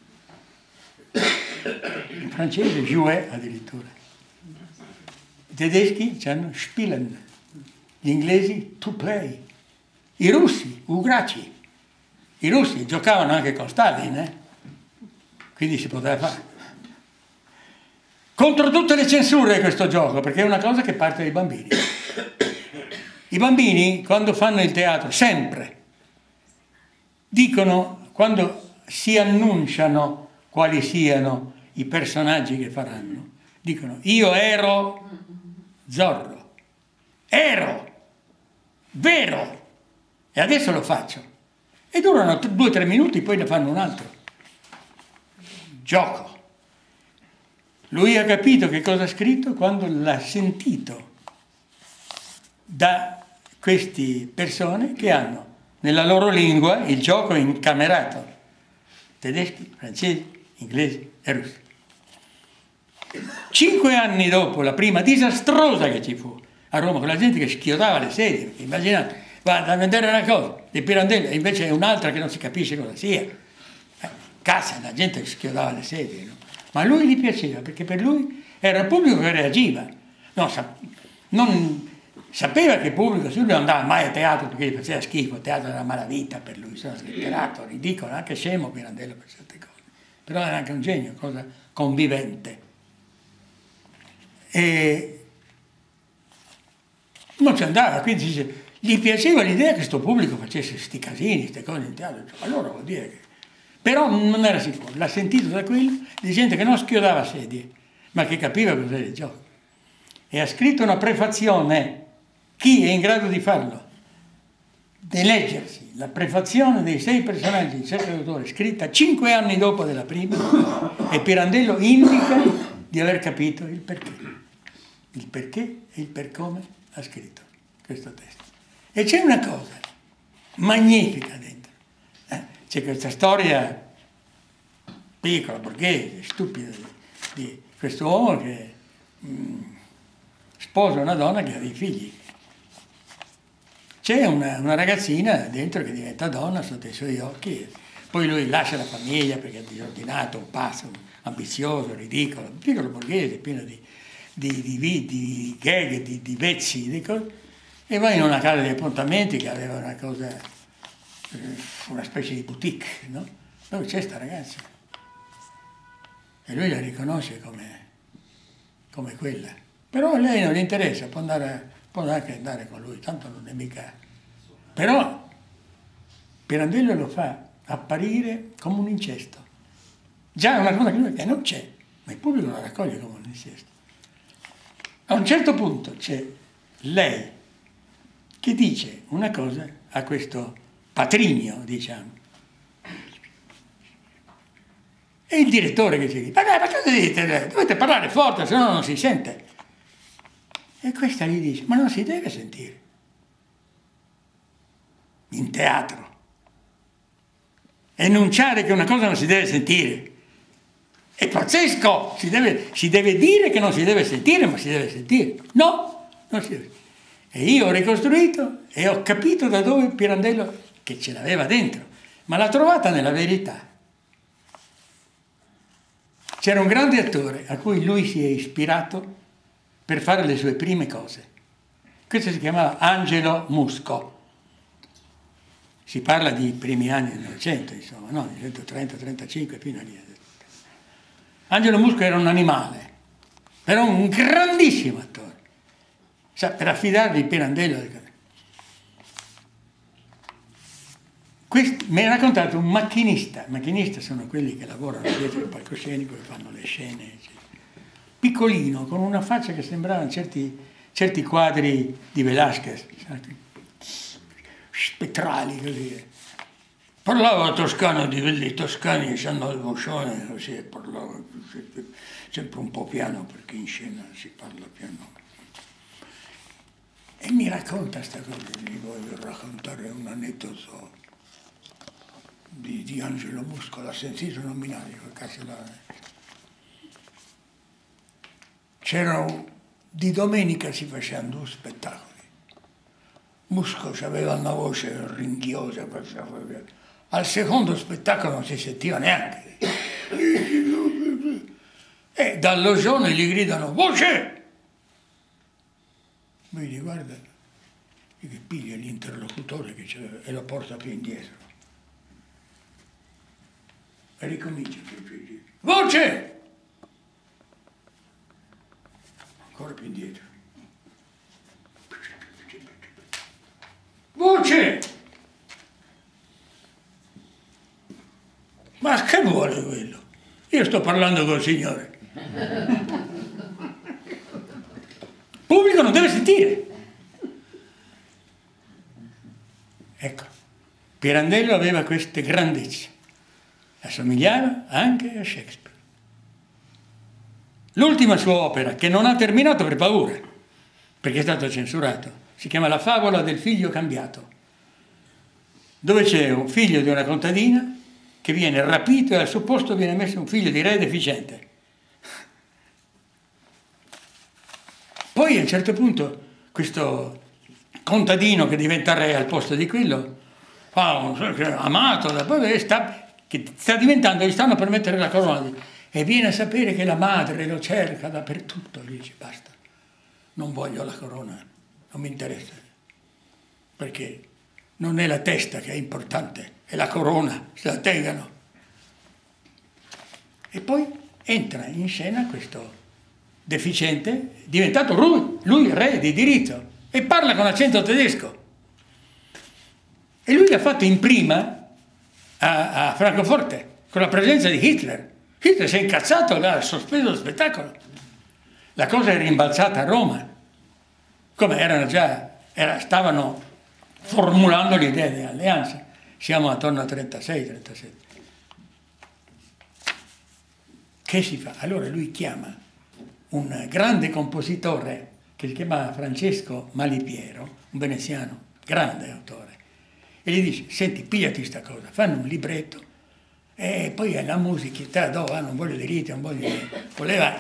In francese, jouer addirittura. I tedeschi hanno spielen. Gli inglesi, to play. I russi, ugraci. I russi giocavano anche con Stalin, eh? Quindi si poteva fare. Contro tutte le censure questo gioco, perché è una cosa che parte dai bambini. I bambini, quando fanno il teatro, sempre, dicono, quando si annunciano quali siano i personaggi che faranno, dicono, io ero Zorro, ero, vero, e adesso lo faccio. E durano due o tre minuti, poi ne fanno un altro. Gioco. Lui ha capito che cosa ha scritto quando l'ha sentito da queste persone che hanno nella loro lingua il gioco incamerato. Tedeschi, francesi, inglesi e russi. Cinque anni dopo la prima disastrosa che ci fu a Roma, con la gente che schiodava le sedie, perché immaginate, vado a vedere una cosa di Pirandello e invece è un'altra che non si capisce cosa sia. Eh, cazzo, la gente che schiodava le sedie, no? Ma a lui gli piaceva, perché per lui era il pubblico che reagiva. Non, sa- non sapeva che il pubblico su lui non andava mai a teatro perché gli faceva schifo, il teatro era malavita per lui, sono slitterato, ridicolo, anche scemo Pirandello per certe cose. Però era anche un genio, cosa convivente. E non ci andava, quindi dice, gli piaceva l'idea che questo pubblico facesse sti casini, queste cose in teatro, allora vuol dire che... Però non era sicuro, l'ha sentito da quello di gente che non schiodava sedie, ma che capiva cos'era il gioco. E ha scritto una prefazione, chi è in grado di farlo? Di leggersi la prefazione dei sei personaggi di Cerchio d'autore, scritta cinque anni dopo della prima, e Pirandello indica di aver capito il perché. Il perché e il per come ha scritto questo testo. E c'è una cosa magnifica dentro. Eh? C'è questa storia piccola, borghese, stupida, di, di questo uomo che mh, sposa una donna che ha dei figli. C'è una, una ragazzina dentro che diventa donna sotto i suoi occhi, poi lui lascia la famiglia perché è disordinato, un pazzo, ambizioso, ridicolo, un piccolo borghese pieno di, di, di, di, di gag, di, di vezzi, di cose, e va in una casa di appuntamenti che aveva una cosa, una specie di boutique, no? Dove c'è sta ragazza. E lui la riconosce come, come quella. Però a lei non gli interessa, può, andare, può anche andare con lui, tanto non è mica... Però Pirandello lo fa apparire come un incesto. Già è una cosa che non c'è, ma il pubblico la raccoglie come un incesto. A un certo punto c'è lei che dice una cosa a questo patrigno, diciamo. E il direttore che ci dice, ma, ma cosa dite? Dovete parlare forte, se no non si sente. E questa gli dice, ma non si deve sentire. In teatro. Enunciare che una cosa non si deve sentire. È pazzesco! Si deve, si deve dire che non si deve sentire, ma si deve sentire. No, non si deve. E io ho ricostruito e ho capito da dove Pirandello, che ce l'aveva dentro, ma l'ha trovata nella verità. C'era un grande attore a cui lui si è ispirato per fare le sue prime cose. Questo si chiamava Angelo Musco. Si parla di primi anni del Novecento, insomma, no? millenovecentotrenta trentacinque fino a lì. Angelo Musco era un animale, però un grandissimo attore. Sa, per affidargli Pirandello. Questo, mi ha raccontato un macchinista. Macchinista sono quelli che lavorano dietro il palcoscenico e fanno le scene, eccetera. Piccolino, con una faccia che sembravano certi, certi quadri di Velázquez, spettrali così. Parlava toscano di quelli toscani che hanno il vocione, così, e parlava sempre un po' piano perché in scena si parla piano. E mi racconta questa cosa, gli voglio raccontare un aneddoto di, di Angelo Musco, l'ha sentito nominare, che cazzo l'ha... C'era di domenica si facevano due spettacoli. Musco aveva una voce ringhiosa, al secondo spettacolo non si sentiva neanche. E dall'Ogione gli gridano voce! Vedi, guarda, che piglia l'interlocutore che c'era e lo porta più indietro. E ricomincia. Voce! Ancora più indietro. Voce! Ma che vuole quello? Io sto parlando col Signore. Il pubblico non deve sentire. Ecco, Pirandello aveva queste grandezze, assomigliava anche a Shakespeare. L'ultima sua opera, che non ha terminato per paura, perché è stato censurato, si chiama La favola del figlio cambiato, dove c'è un figlio di una contadina che viene rapito e al suo posto viene messo un figlio di re deficiente. Poi a un certo punto questo contadino che diventa re al posto di quello, fa un, amato da poi sta, che sta diventando, gli stanno per mettere la corona, e viene a sapere che la madre lo cerca dappertutto, gli dice basta, non voglio la corona, non mi interessa, perché non è la testa che è importante, è la corona, se la tengano. E poi entra in scena questo deficiente, diventato lui, lui re di diritto, e parla con accento tedesco. E lui l'ha fatto in prima a, a Francoforte, con la presenza di Hitler. Hitler si è incazzato, ha sospeso lo spettacolo. La cosa è rimbalzata a Roma, come erano già, era, stavano formulando l'idea di alleanza. Siamo attorno al trentasei trentasette. Che si fa? Allora lui chiama un grande compositore che si chiama Francesco Malipiero, un veneziano, grande autore, e gli dice, senti, pigliati sta cosa, fanno un libretto, e poi è la musica, do, ah, non voglio dirite, non voglio dire, voleva...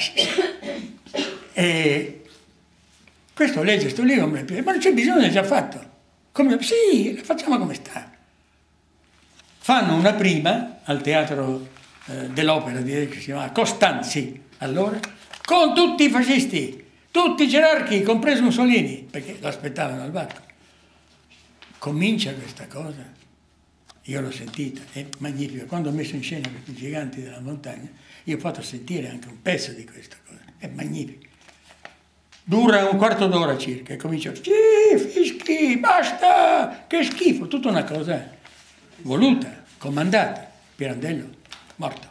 E questo legge sto libro, ma non c'è bisogno, è già fatto. Come? Sì, la facciamo come sta. Fanno una prima al teatro eh, dell'opera, direi che si chiama Costanzi, allora, con tutti i fascisti, tutti i gerarchi, compreso Mussolini, perché l'aspettavano al varco. Comincia questa cosa, io l'ho sentita, è magnifica. Quando ho messo in scena questi giganti della montagna, io ho fatto sentire anche un pezzo di questa cosa, è magnifica. Dura un quarto d'ora circa e comincia, sì, fischi, basta, che schifo, tutta una cosa voluta, comandata. Pirandello, morto.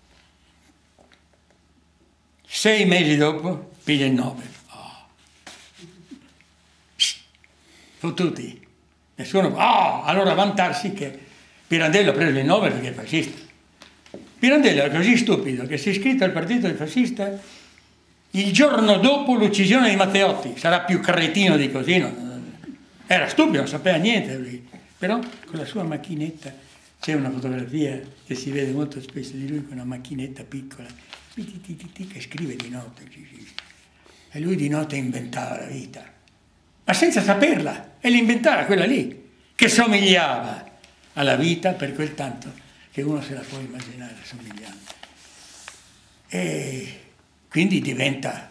Sei mesi dopo piglia il Nobel. Oh. Fottuti. Nessuno. Oh, allora vantarsi che Pirandello ha preso il Nobel perché è fascista. Pirandello era così stupido che si è iscritto al partito fascista il giorno dopo l'uccisione di Matteotti. Sarà più cretino di così. Non... Era stupido, non sapeva niente lui. Però con la sua macchinetta, c'è una fotografia che si vede molto spesso di lui con una macchinetta piccola che scrive di notte. E lui di notte inventava la vita, ma senza saperla, e l'inventava quella lì, che somigliava alla vita per quel tanto che uno se la può immaginare somigliante. E quindi diventa,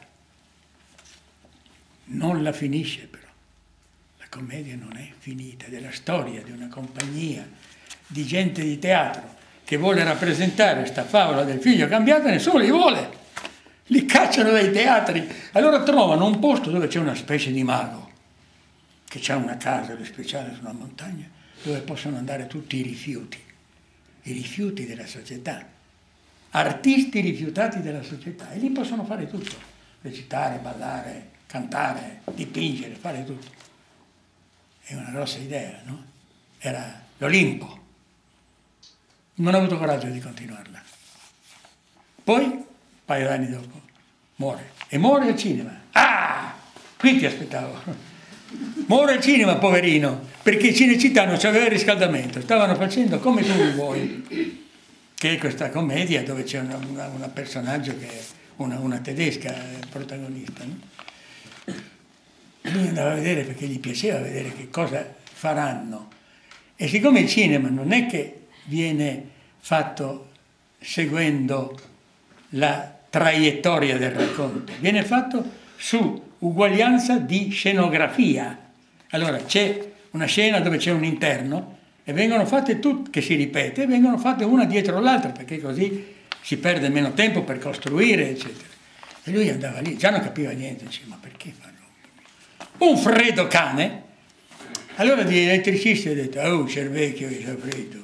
non la finisce però, la commedia non è finita, della storia di una compagnia di gente di teatro che vuole rappresentare questa favola del figlio cambiato, nessuno li vuole, li cacciano dai teatri. Allora trovano un posto dove c'è una specie di mago, che c'ha una casa speciale su una montagna, dove possono andare tutti i rifiuti, i rifiuti della società, artisti rifiutati della società, e lì possono fare tutto, recitare, ballare, cantare, dipingere, fare tutto. È una grossa idea, no? Era l'Olimpo. Non ho avuto coraggio di continuarla. Poi, un paio d'anni dopo, muore. E muore al cinema. Ah! Qui ti aspettavo. Muore al cinema, poverino, perché Cinecittà non c'aveva il riscaldamento. Stavano facendo Come tu li vuoi, che è questa commedia dove c'è una, una, una personaggio che è una, una tedesca protagonista, no? Lui andava a vedere perché gli piaceva vedere che cosa faranno. E siccome il cinema non è che viene fatto seguendo la traiettoria del racconto, viene fatto su uguaglianza di scenografia. Allora c'è una scena dove c'è un interno e vengono fatte tutte, che si ripete, e vengono fatte una dietro l'altra, perché così si perde meno tempo per costruire, eccetera. E lui andava lì, già non capiva niente, diceva, ma perché fanno un freddo cane? Allora gli elettricisti hanno detto, oh, cervecchio che c'è freddo,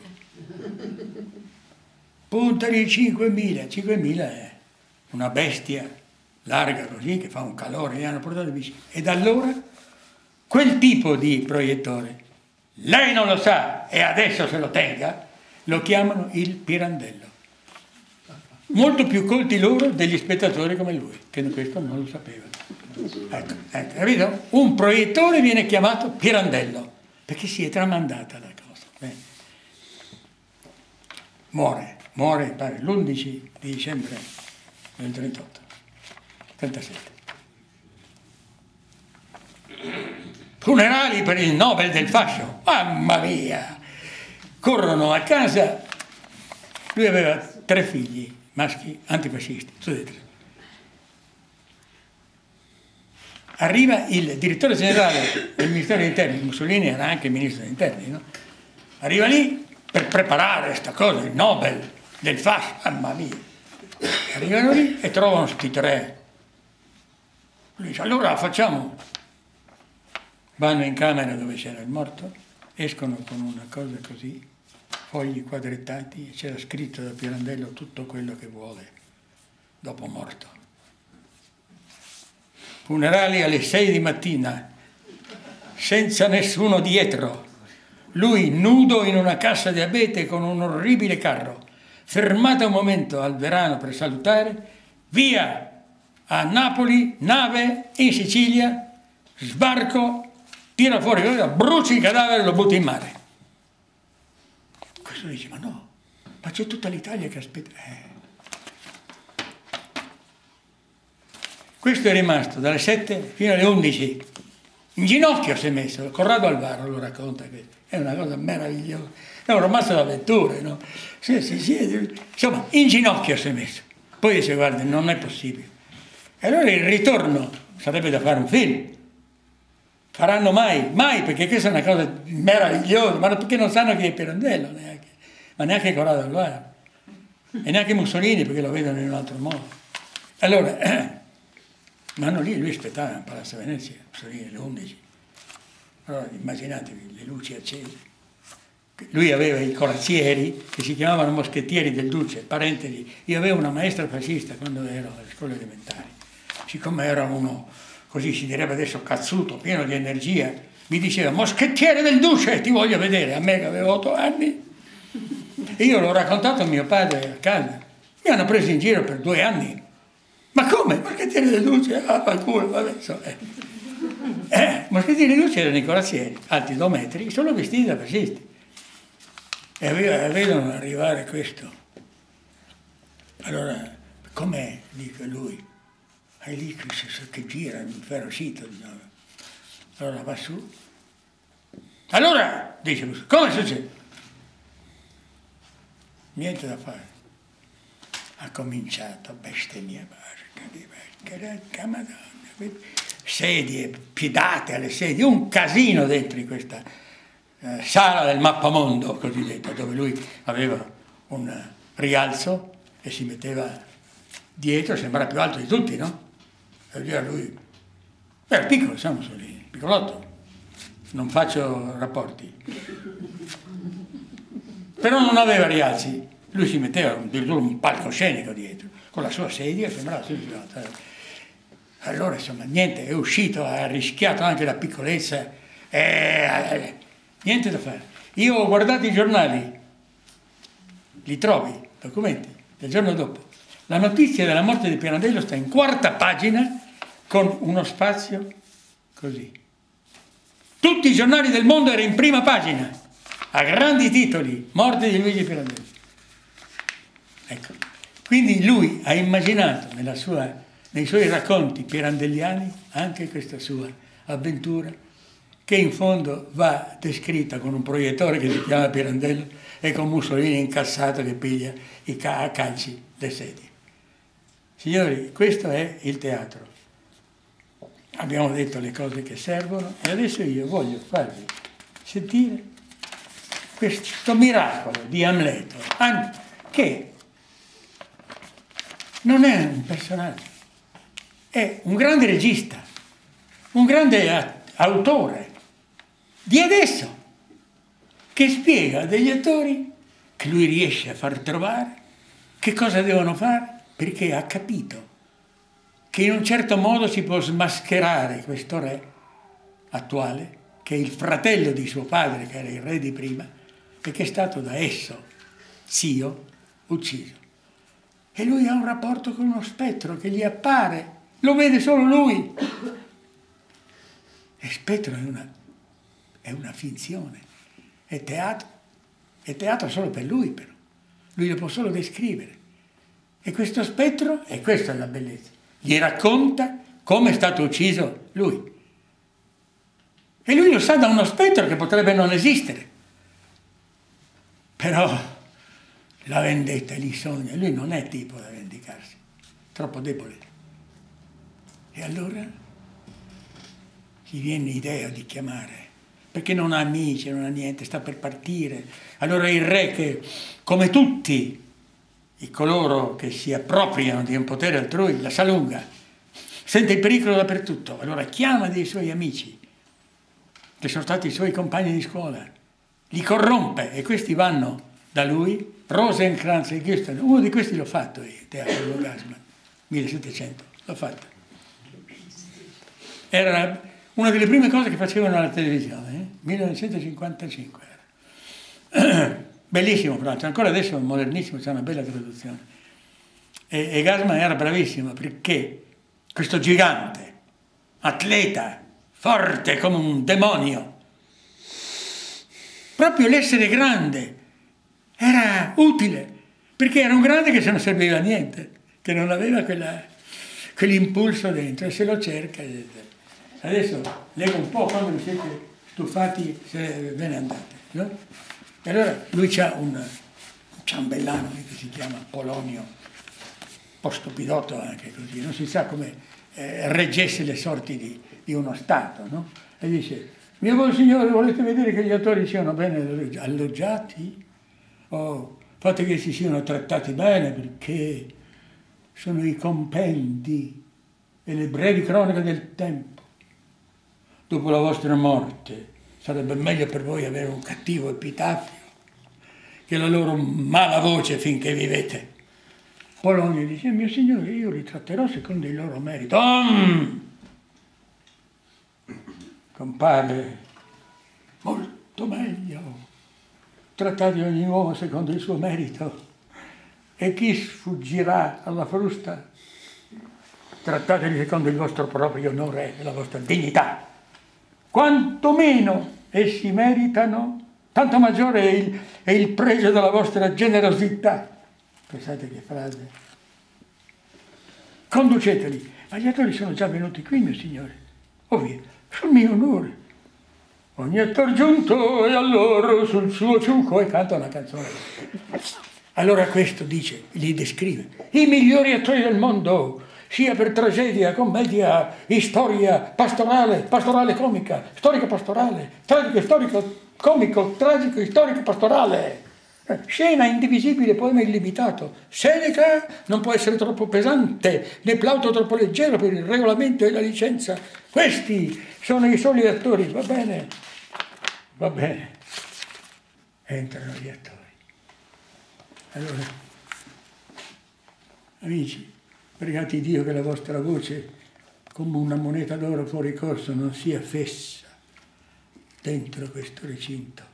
puntali cinquemila, cinquemila è una bestia larga così, che fa un calore, gli hanno portato vicino. E da allora quel tipo di proiettore lei non lo sa e adesso se lo tenga, lo chiamano il Pirandello. Molto più colti loro degli spettatori come lui, che questo non lo sapevano. Ecco, ecco, capito? Un proiettore viene chiamato Pirandello, perché si è tramandata la cosa. Beh. Muore, muore pare l'undici di dicembre del trentotto, trentasette. Funerali per il Nobel del fascio, mamma mia! Corrono a casa, lui aveva tre figli maschi antifascisti, sudetri. Arriva il direttore generale del Ministero degli Interni, Mussolini era anche ministro degli Interni, no? Arriva lì per preparare questa cosa, il Nobel del fascio, mamma mia. Arrivano lì e trovano sti tre. Lui dice, allora facciamo. Vanno in camera dove c'era il morto, escono con una cosa così, fogli quadrettati, e c'era scritto da Pirandello tutto quello che vuole, dopo morto. Funerali alle sei di mattina, senza nessuno dietro. Lui nudo in una cassa di abete con un orribile carro. Fermato un momento al verano per salutare, via a Napoli, nave in Sicilia, sbarco, tira fuori, brucia il cadavere e lo butta in mare. Questo dice, ma no, ma c'è tutta l'Italia che aspetta. Eh. Questo è rimasto dalle sette fino alle undici, in ginocchio si è messo, Corrado Alvaro lo racconta, che è una cosa meravigliosa, è un romanzo d'avventure, no? Sì, sì, sì, insomma, in ginocchio si è messo. Poi dice, guarda, non è possibile. E allora il ritorno sarebbe da fare un film. Faranno mai, mai, perché questa è una cosa meravigliosa, ma perché non sanno chi è Pirandello neanche, ma neanche Corrado Alvaro, e neanche Mussolini, perché lo vedono in un altro modo. Allora, eh, vanno lì, lui aspettava in Palazzo Venezia, Mussolini alle undici. Allora immaginatevi le luci accese. Lui aveva i corazzieri che si chiamavano moschettieri del Duce, parentesi, io avevo una maestra fascista quando ero alle scuole elementari, siccome era uno, così si direbbe adesso, cazzuto, pieno di energia, mi diceva, moschettiere del Duce, ti voglio vedere, a me che avevo otto anni. E io l'ho raccontato a mio padre a casa, mi hanno preso in giro per due anni. Ma come? Moschettiere del Duce? Ah, fa il culo, vabbè, so, eh. Eh, moschettieri del Duce erano i corazzieri, alti due metri, solo vestiti da fascisti. E vedono arrivare questo. Allora, com'è? Dice lui. E lì che gira, inferocito. Allora va su. Allora, dice, come succede? Niente da fare. Ha cominciato a bestemmiare. Madonna. Sedie, piedate alle sedie, un casino dentro in questa eh, sala del mappamondo cosiddetta, dove lui aveva un rialzo e si metteva dietro, sembrava più alto di tutti, no? E lui era piccolo, siamo lì, piccolotto, non faccio rapporti, però non aveva rialzi, lui si metteva addirittura un palcoscenico dietro, con la sua sedia, sembrava sempre. Allora, insomma, niente, è uscito, ha rischiato anche la piccolezza, eh, niente da fare. Io ho guardato i giornali, li trovi, documenti, del giorno dopo. La notizia della morte di Pirandello sta in quarta pagina con uno spazio così. Tutti i giornali del mondo erano in prima pagina, a grandi titoli, morte di Luigi Pirandello. Ecco, quindi lui ha immaginato nella sua... nei suoi racconti pirandelliani anche questa sua avventura, che in fondo va descritta con un proiettore che si chiama Pirandello e con Mussolini incassato che piglia i ca- a calci le sedie. Signori, questo è il teatro. Abbiamo detto le cose che servono e adesso io voglio farvi sentire questo miracolo di Amleto, che non è un personaggio, è un grande regista, un grande autore di adesso, che spiega a degli attori che lui riesce a far trovare che cosa devono fare, perché ha capito che in un certo modo si può smascherare questo re attuale che è il fratello di suo padre, che era il re di prima, e che è stato da esso, zio, ucciso. E lui ha un rapporto con uno spettro che gli appare, lo vede solo lui. E spettro è una, è una finzione, è teatro, è teatro solo per lui però, lui lo può solo descrivere. E questo spettro, e questa è la bellezza, gli racconta come è stato ucciso lui. E lui lo sa da uno spettro che potrebbe non esistere. Però la vendetta gli sogna, lui non è tipo da vendicarsi, troppo debole. E allora gli viene l'idea di chiamare, perché non ha amici, non ha niente, sta per partire. Allora il re, che come tutti i coloro che si appropriano di un potere altrui, la sa lunga, sente il pericolo dappertutto, allora chiama dei suoi amici, che sono stati i suoi compagni di scuola, li corrompe e questi vanno da lui. Rosencrantz e Gustav, uno di questi l'ho fatto io, Teatro Gassman, millesettecento, l'ho fatto. Era una delle prime cose che facevano alla televisione, eh? millenovecentocinquantacinque era. Bellissimo, fra l'altro, ancora adesso è modernissimo, c'è una bella traduzione. E, e Gassman era bravissimo perché questo gigante, atleta, forte come un demonio, proprio l'essere grande era utile, perché era un grande che se non serviva a niente, che non aveva quella, quell'impulso dentro, e se lo cerca. Adesso leggo un po', quando vi siete stufati se ve ne andate, no? E allora lui c'ha un, un ciambellano che si chiama Polonio, un po' stupidotto anche così, non si sa come eh, reggesse le sorti di, di uno Stato, no? E dice: mio buon signore, volete vedere che gli attori siano bene alloggiati? Oh, fate che si siano trattati bene, perché sono i compendi e le brevi croniche del tempo. Dopo la vostra morte sarebbe meglio per voi avere un cattivo epitafio che la loro mala voce finché vivete. Polonio dice: mio signore, io li tratterò secondo il loro merito. Mm! Compare: molto meglio. Trattate ogni uomo secondo il suo merito. E chi sfuggirà alla frusta? Trattateli secondo il vostro proprio onore e la vostra dignità. Quanto meno essi meritano, tanto maggiore è il, è il pregio della vostra generosità. Pensate che frase. Conduceteli. Ma gli attori sono già venuti qui, mio signore. Oh via, sul mio onore. Ogni attore giunto e allora sul suo ciuco, e canta una canzone. Allora questo dice, li descrive: i migliori attori del mondo, sia per tragedia, commedia, storia, pastorale, pastorale comica, storico pastorale, tragico, storico comico, tragico, storico pastorale. Scena indivisibile, poema illimitato. Seneca non può essere troppo pesante, né Plauto troppo leggero per il regolamento e la licenza. Questi sono i soli attori, va bene, va bene. Entrano gli attori. Allora, amici, pregate Dio che la vostra voce, come una moneta d'oro fuori corso, non sia fessa dentro questo recinto.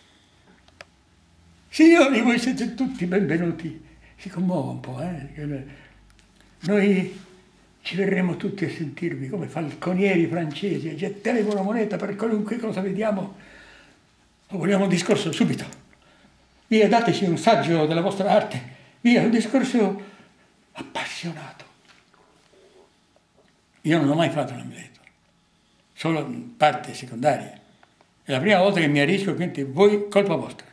Signori, voi siete tutti benvenuti. Si commuove un po', eh? Noi ci verremo tutti a sentirvi come falconieri francesi e getteremo una moneta per qualunque cosa vediamo. O vogliamo un discorso subito. Via, dateci un saggio della vostra arte. Via, un discorso appassionato. Io non ho mai fatto l'Amleto, solo in parte secondaria. È la prima volta che mi arrisco, quindi voi, colpa vostra.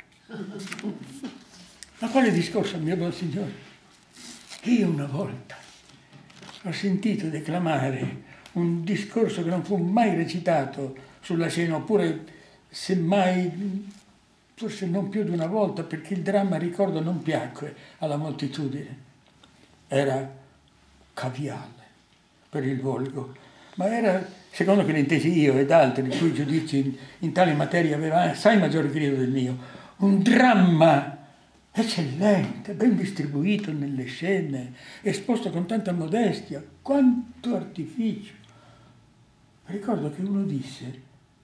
Ma quale discorso, mio buon signore? Io una volta ho sentito declamare un discorso che non fu mai recitato sulla scena, oppure semmai, forse non più di una volta, perché il dramma, ricordo, non piacque alla moltitudine. Era caviale per il volgo, ma era, secondo che ne intesi io ed altri, i cui giudizi in, in tale materia aveva assai maggiore grido del mio, un dramma eccellente, ben distribuito nelle scene, esposto con tanta modestia, quanto artificio. Ricordo che uno disse: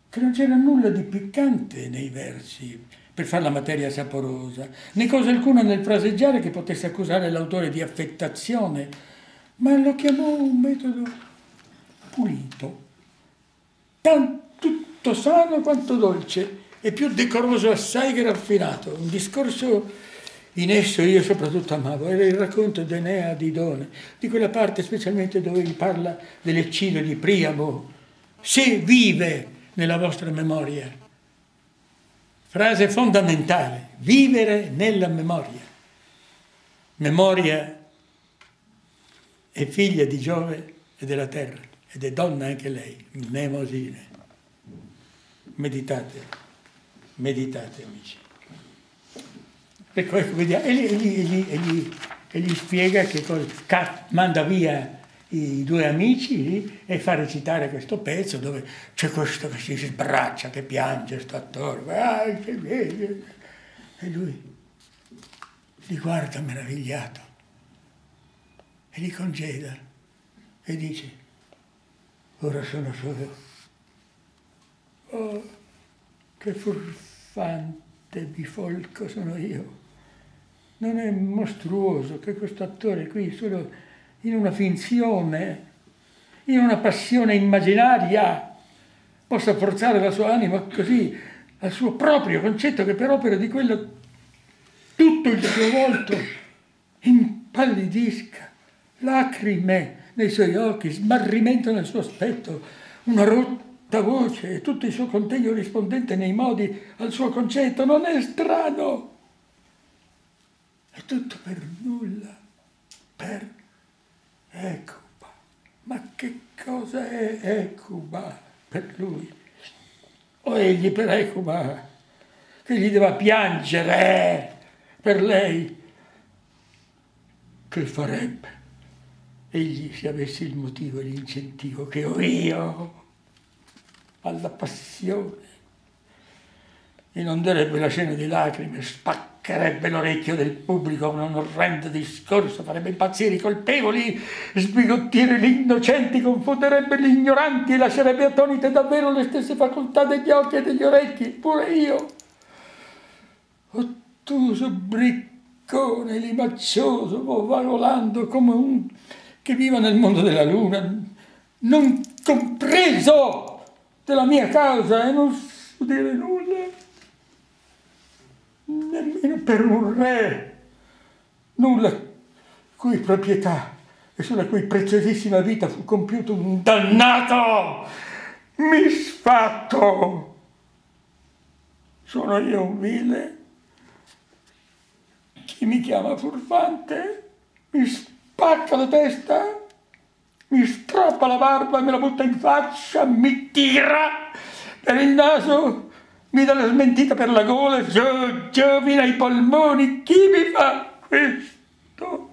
che non c'era nulla di piccante nei versi per fare la materia saporosa, né cosa alcuna nel fraseggiare che potesse accusare l'autore di affettazione, ma lo chiamò un metodo pulito, tanto tutto sano quanto dolce, e più decoroso assai che raffinato. Un discorso in esso io soprattutto amavo, era il racconto di Enea di Idone, di quella parte specialmente dove egli parla dell'eccidio di Priamo, se vive nella vostra memoria. Frase fondamentale, vivere nella memoria. Memoria è figlia di Giove e della terra, ed è donna anche lei, Mnemosine. Meditate, meditate amici. Ecco, ecco, vediamo, e gli, e gli, e gli, e gli, e gli spiega che cosa, manda via i due amici e fa recitare questo pezzo dove c'è questo che si sbraccia, che piange, sto attorno, ah, che bello. E lui li guarda meravigliato e li congeda e dice: ora sono solo. Oh, che furfante bifolco sono io. Non è mostruoso che questo attore qui, solo in una finzione, in una passione immaginaria, possa forzare la sua anima così al suo proprio concetto, che per opera di quello tutto il suo volto impallidisca, lacrime nei suoi occhi, smarrimento nel suo aspetto, una rotta voce e tutto il suo contegno rispondente nei modi al suo concetto. Non è strano, è tutto per nulla, per Ecuba. Ma che cosa è Ecuba per lui? O egli per Ecuba, che gli deve piangere per lei? Che farebbe egli se avessi il motivo e l'incentivo che ho io alla passione? Inonderebbe la scena di lacrime, spaccherebbe l'orecchio del pubblico con un orrendo discorso, farebbe impazzire i colpevoli, sbigottire gli innocenti, confonderebbe gli ignoranti e lascerebbe attonite davvero le stesse facoltà degli occhi e degli orecchi, pure io. Ottuso briccone, limaccioso, vagolando come un che viva nel mondo della luna, non compreso della mia causa e non so dire nulla, nemmeno per un re, nulla cui proprietà e sulla cui preziosissima vita fu compiuto un dannato misfatto. Sono io un vile? Chi mi chiama furfante? Mi spacca la testa, mi stroppa la barba, me la butta in faccia, mi tira per il naso, mi dà la smentita per la gola, giù, giù, fino ai polmoni. Chi mi fa questo?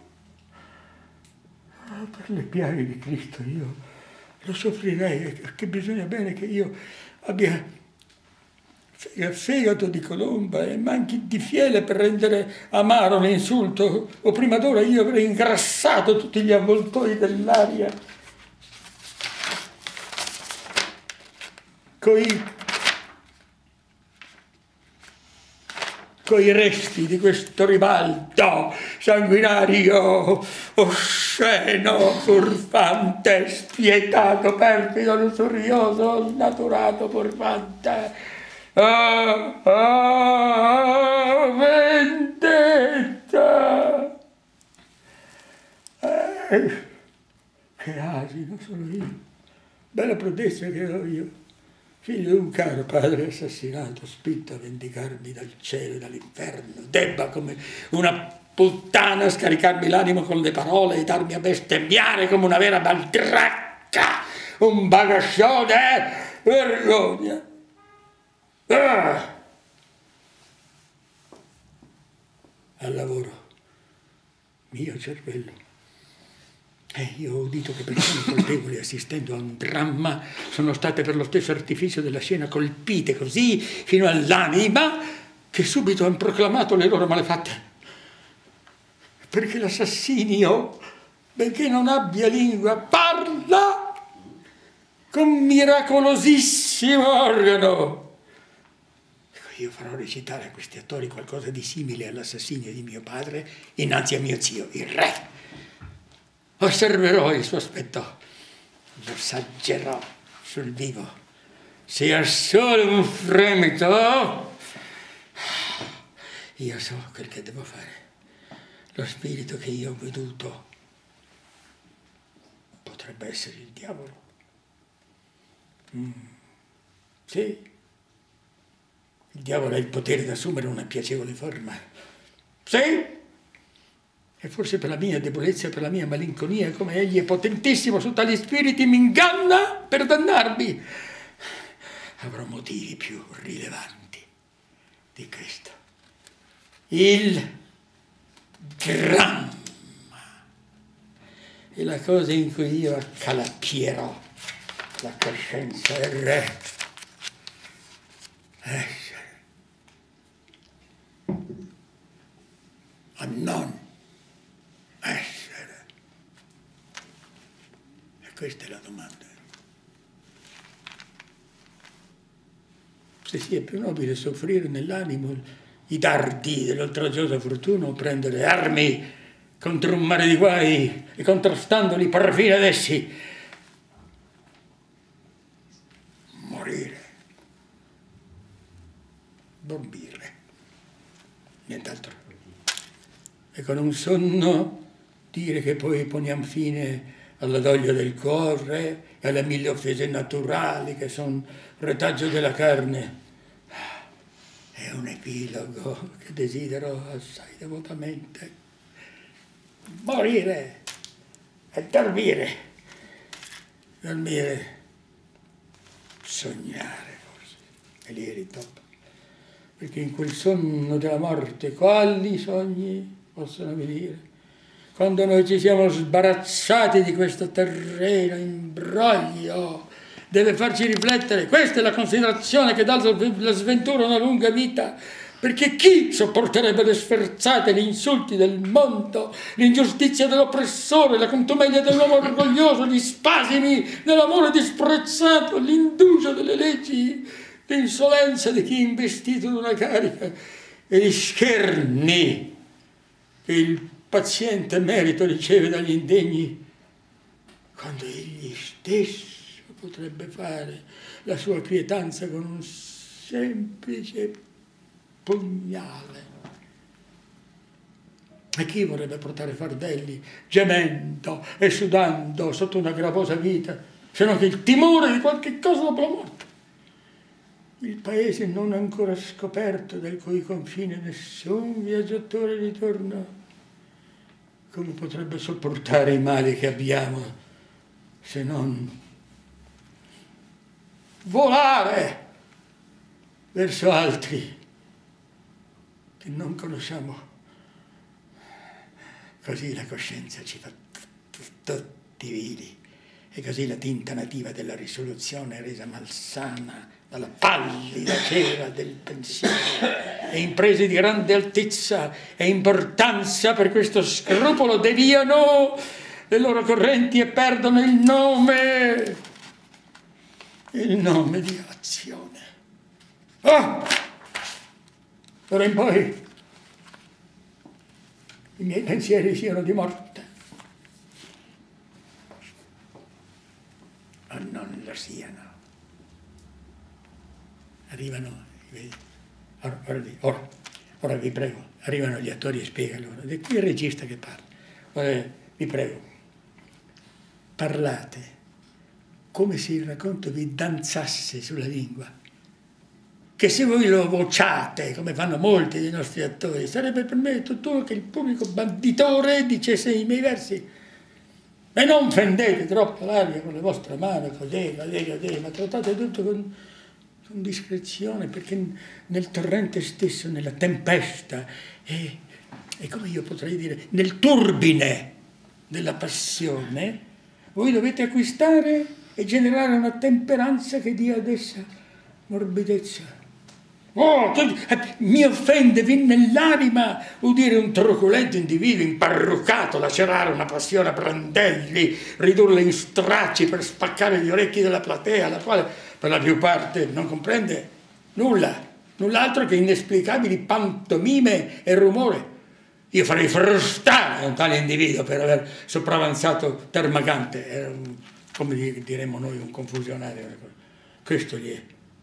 Oh, per le piaghe di Cristo io lo soffrirei, perché bisogna bene che io abbia fegato di colomba e manchi di fiele per rendere amaro l'insulto, o prima d'ora io avrei ingrassato tutti gli avvoltoi dell'aria coi coi resti di questo ribalto sanguinario, osceno, furfante, spietato, perfido, lussurioso, snaturato, furfante. Ah, ah, vendetta! Eh, che asino sono io, bella prodezza che ero io, figlio di un caro padre assassinato, spinto a vendicarmi dal cielo e dall'inferno, debba come una puttana scaricarmi l'animo con le parole e darmi a bestemmiare come una vera baldracca, un bagascione, vergogna. Ah! Al lavoro, mio cervello. E io ho udito che persone colpevoli assistendo a un dramma sono state per lo stesso artificio della scena colpite così fino all'anima che subito hanno proclamato le loro malefatte. Perché l'assassinio, benché non abbia lingua, parla con miracolosissima grandissimo organo. Ecco, io farò recitare a questi attori qualcosa di simile all'assassinio di mio padre innanzi a mio zio, il re. Osserverò il suo aspetto, lo saggerò sul vivo. Sia solo un fremito, io so quel che devo fare. Lo spirito che io ho veduto potrebbe essere il diavolo. Mm. Sì, il diavolo ha il potere di assumere una piacevole forma. Sì, e forse per la mia debolezza e per la mia malinconia, come egli è potentissimo su tali spiriti, mi inganna per dannarmi. Avrò motivi più rilevanti di questo. Il dramma è la cosa in cui io accalappierò la coscienza del re. Essere o non essere? E questa è la domanda. Se sia più nobile soffrire nell'animo i dardi dell'oltraggiosa fortuna o prendere armi contro un mare di guai e contrastandoli perfino ad essi. Morire. Bombire. Nient'altro. E con un sonno dire che poi poniamo fine alla doglia del cuore e alle mille offese naturali che sono retaggio della carne. È un epilogo che desidero assai devotamente. Morire e dormire. Dormire, sognare forse, e lì eri top. Perché in quel sonno della morte quali sogni possono venire? Quando noi ci siamo sbarazzati di questo terreno imbroglio, deve farci riflettere. Questa è la considerazione che dà alla sventura una lunga vita, perché chi sopporterebbe le sferzate, gli insulti del mondo, l'ingiustizia dell'oppressore, la contumelia dell'uomo orgoglioso, gli spasimi dell'amore disprezzato, l'indugio delle leggi, l'insolenza di chi è investito di una carica e gli scherni che il paziente merito riceve dagli indegni, quando egli stesso potrebbe fare la sua quietanza con un semplice pugnale. E chi vorrebbe portare fardelli gemendo e sudando sotto una gravosa vita, se non che il timore di qualche cosa dopo la morte? Il paese non ancora scoperto, dal cui confine nessun viaggiatore ritorna, come potrebbe sopportare i mali che abbiamo, se non volare verso altri che non conosciamo? Così la coscienza ci fa tutti vili, e così la tinta nativa della risoluzione è resa malsana dalla pallida cera del pensiero, e imprese di grande altezza e importanza per questo scrupolo deviano le loro correnti e perdono il nome, il nome di azione. Ah! D'ora in poi i miei pensieri siano di morte, o non lo siano. Arrivano, ora, ora, ora vi prego, arrivano gli attori e spiegano, di qui il regista che parla. Ora, vi prego, parlate come se il racconto vi danzasse sulla lingua, che se voi lo vociate, come fanno molti dei nostri attori, sarebbe per me tutt'uno che il pubblico banditore dicesse i miei versi. E non fendete troppo l'aria con le vostre mani, così, così, così, ma trattate tutto con, con discrezione, perché nel torrente stesso, nella tempesta, e, e come io potrei dire, nel turbine della passione, voi dovete acquistare e generare una temperanza che dia ad essa morbidezza. Oh, mi offende fin nell'anima udire un truculento individuo imparruccato lacerare una passione a brandelli, ridurla in stracci per spaccare gli orecchi della platea, la quale per la più parte non comprende nulla, null'altro che inesplicabili pantomime e rumore. Io farei frustare un tale individuo per aver sopravanzato Termagante, era un, come diremmo noi, un confusionario. Questo gli è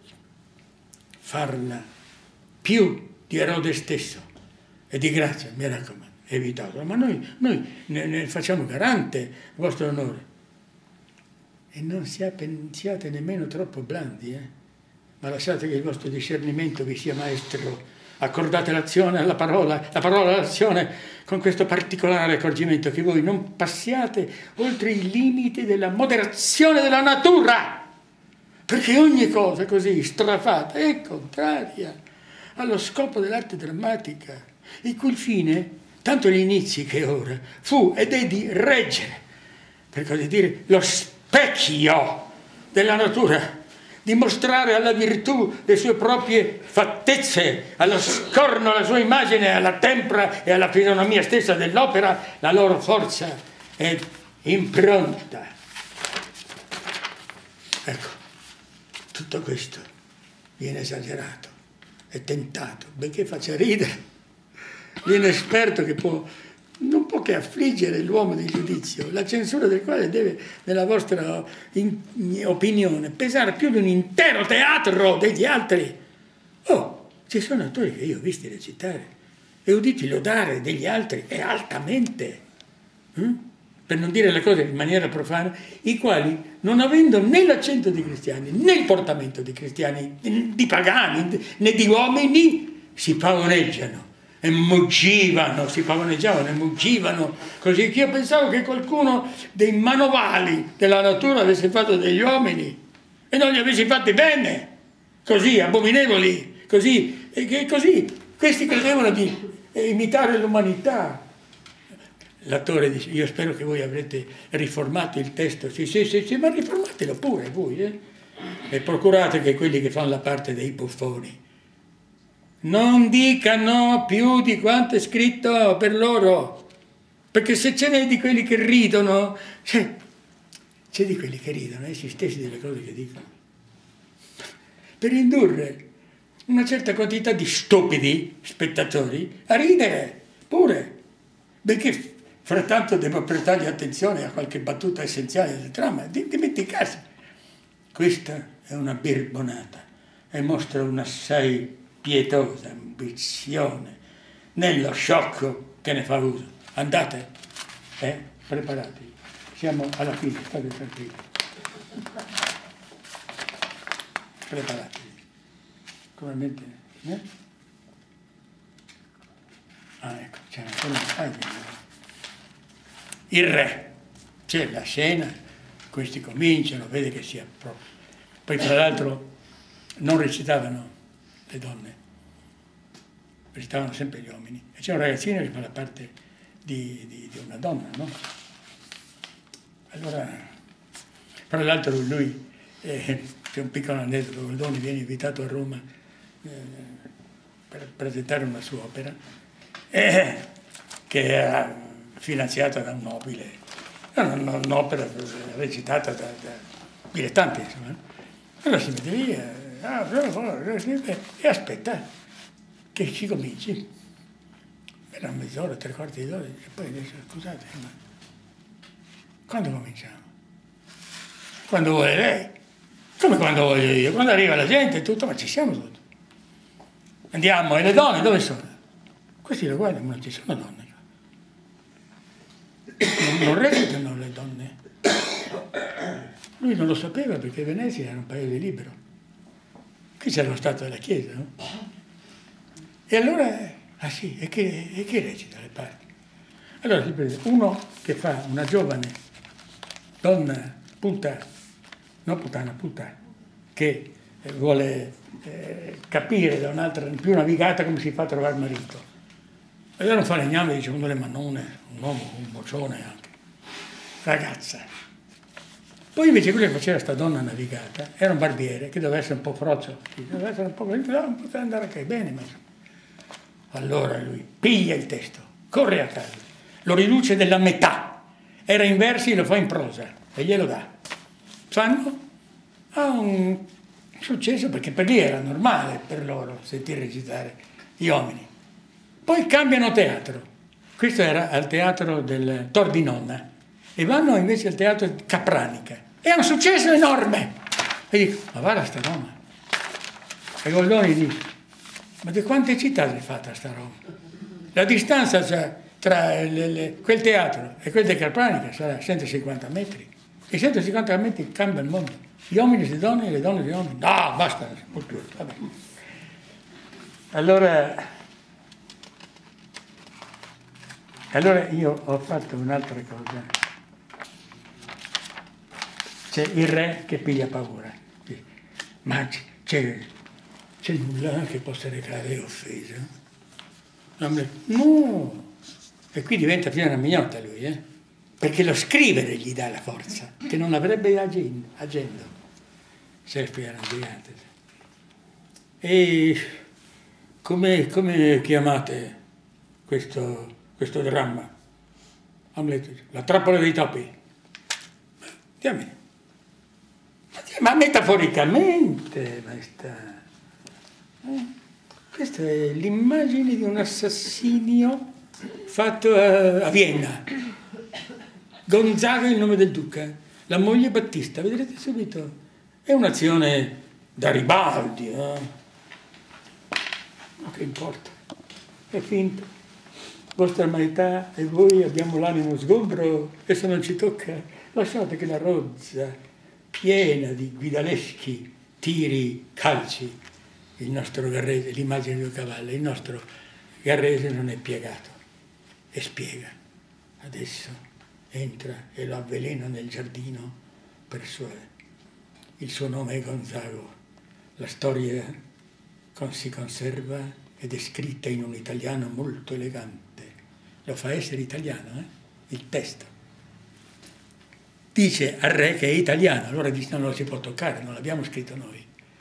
farla più di Erode stesso, e di grazia, mi raccomando, evitatelo. Ma noi, noi ne, ne facciamo garante vostro onore. E non siate nemmeno troppo blandi, eh? Ma lasciate che il vostro discernimento vi sia maestro. Accordate l'azione alla parola, la parola all'azione, con questo particolare accorgimento che voi non passiate oltre i limiti della moderazione della natura, perché ogni cosa così strafata è contraria allo scopo dell'arte drammatica, il cui fine, tanto agli inizi che ora, fu ed è di reggere, per così dire, lo specchio della natura, dimostrare alla virtù le sue proprie fattezze, allo scorno la sua immagine, alla tempra e alla fisionomia stessa dell'opera la loro forza ed impronta. Ecco, tutto questo viene esagerato e tentato, benché faccia ridere l'inesperto che può, non può che affliggere l'uomo di giudizio, la censura del quale deve, nella vostra in, in opinione, pesare più di un intero teatro degli altri. Oh, ci sono attori che io ho visti recitare e uditi lodare degli altri, e altamente, hm? per non dire le cose in maniera profana, i quali, non avendo né l'accento di cristiani, né il portamento di cristiani, di pagani, né di uomini, si pavoneggiano e muggivano, si pavoneggiavano e muggivano, così che io pensavo che qualcuno dei manovali della natura avesse fatto degli uomini e non li avesse fatti bene, così abominevoli, così, e che così questi credevano di imitare l'umanità. L'attore dice: io spero che voi avrete riformato il testo. Sì, sì, sì, sì, ma riformatelo pure voi, eh? E procurate che quelli che fanno la parte dei buffoni non dicano più di quanto è scritto per loro, perché se ce n'è di quelli che ridono, c'è, c'è di quelli che ridono, essi stessi delle cose che dicono, per indurre una certa quantità di stupidi spettatori a ridere pure, perché frattanto devo prestargli attenzione a qualche battuta essenziale del dramma, di dimenticarsi. Questa è una birbonata e mostra una assai pietosa ambizione nello sciocco che ne fa uso. Andate, eh, preparati, siamo alla fine, state tranquilli. Preparati. Come mente? Eh? Ah, ecco, c'è ancora una pagina. Il re, c'è la scena, questi cominciano, vede che sia proprio. Poi tra l'altro non recitavano le donne, recitavano sempre gli uomini. E c'è un ragazzino che fa la parte di, di, di una donna, no? Allora, tra l'altro lui, eh, c'è un piccolo aneddoto, Goldoni viene invitato a Roma eh, per presentare una sua opera, eh, che era finanziata da un nobile, era un'opera recitata da, da dilettanti, insomma. Allora si mette lì e aspetta che ci cominci. Era mezz'ora, tre quarti d'ora, e poi dice: scusate, ma quando cominciamo? Quando vuole lei? Come quando voglio io? Quando arriva la gente e tutto, ma ci siamo tutti. Andiamo, e le donne dove sono? Questi lo guardano, ma non ci sono donne. Non, non recitano le donne. Lui non lo sapeva perché Venezia era un paese libero. Qui c'era lo Stato della Chiesa, no? E allora, ah sì, e che, e che recita le parti? Allora si prende uno che fa una giovane donna puttana, non puttana, puttana, che vuole eh, capire da un'altra, più navigata, come si fa a trovare marito. E allora un falegname dice: uno le mannone, un uomo, un bocione anche, ragazza. Poi invece quello che faceva sta donna navigata era un barbiere che doveva essere un po' frozzo, doveva essere un po' così, non poteva andare anche bene, ma insomma. Allora lui piglia il testo, corre a casa, lo riduce della metà, era in versi, lo fa in prosa e glielo dà. Fanno a un successo perché per lì era normale per loro sentire recitare gli uomini. Poi cambiano teatro. Questo era al teatro del Tor di Nonna e vanno invece al teatro di Capranica. E è un successo enorme. E dico, ma va a sta Roma. E Goldoni dice, ma di quante città si è fatta sta Roma? La distanza cioè, tra le, le, quel teatro e quel di Capranica sarà centocinquanta metri. E centocinquanta metri cambia il mondo. Gli uomini si donne e le donne si uomini. No, basta, vabbè. Allora, allora io ho fatto un'altra cosa. C'è il re che piglia paura. Ma c'è, c'è nulla che possa recare offesa? No! E qui diventa più una mignotta lui, eh? Perché lo scrivere gli dà la forza, che non avrebbe agendo. Shakespeare era un gigante. E come, come chiamate questo, questo dramma? Hamlet, la trappola dei topi. Diamine. Ma metaforicamente, maestà. Eh? Questa è l'immagine di un assassinio fatto a, a Vienna. Gonzaga è il nome del duca, la moglie Battista, vedrete subito. È un'azione da Ribaldi, eh? Ma che importa? È finto. Vostra Maestà e voi abbiamo l'animo sgombro e se non ci tocca, lasciate che la rozza, piena di guidaleschi, tiri, calci, il nostro Garrese, l'immagine di due cavalli, il nostro Garrese non è piegato e spiega. Adesso entra e lo avvelena nel giardino per suo. Il suo nome è Gonzago. La storia si conserva ed è scritta in un italiano molto elegante. Lo fa essere italiano, eh? Il testo. Dice al re che è italiano, allora dice non lo si può toccare, non l'abbiamo scritto noi.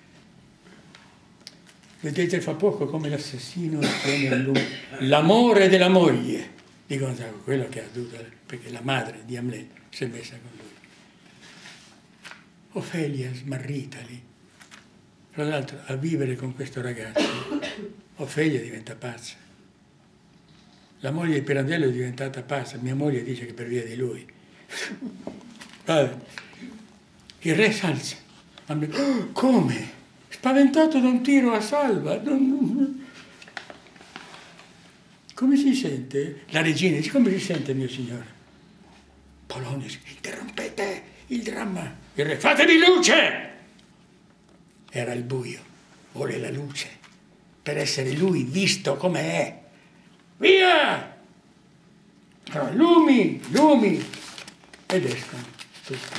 Vedete, fa poco come l'assassino tiene l'amore della moglie di Gonzago, quello che ha dovuto, perché la madre di Hamlet si è messa con lui. Ofelia smarrita lì. Tra l'altro, a vivere con questo ragazzo, Ofelia diventa pazza. La moglie di Pirandello è diventata pazza, mia moglie dice che per via di lui. Vabbè. Il re s'alza. Oh, come? Spaventato da un tiro a salva. Come si sente? La regina dice, come si sente, mio signore? Polonio, interrompete il dramma. Il re, fatevi luce! Era il buio, vuole la luce, per essere lui visto come è. Via! Però lumi, lumi! Ed escono tutti.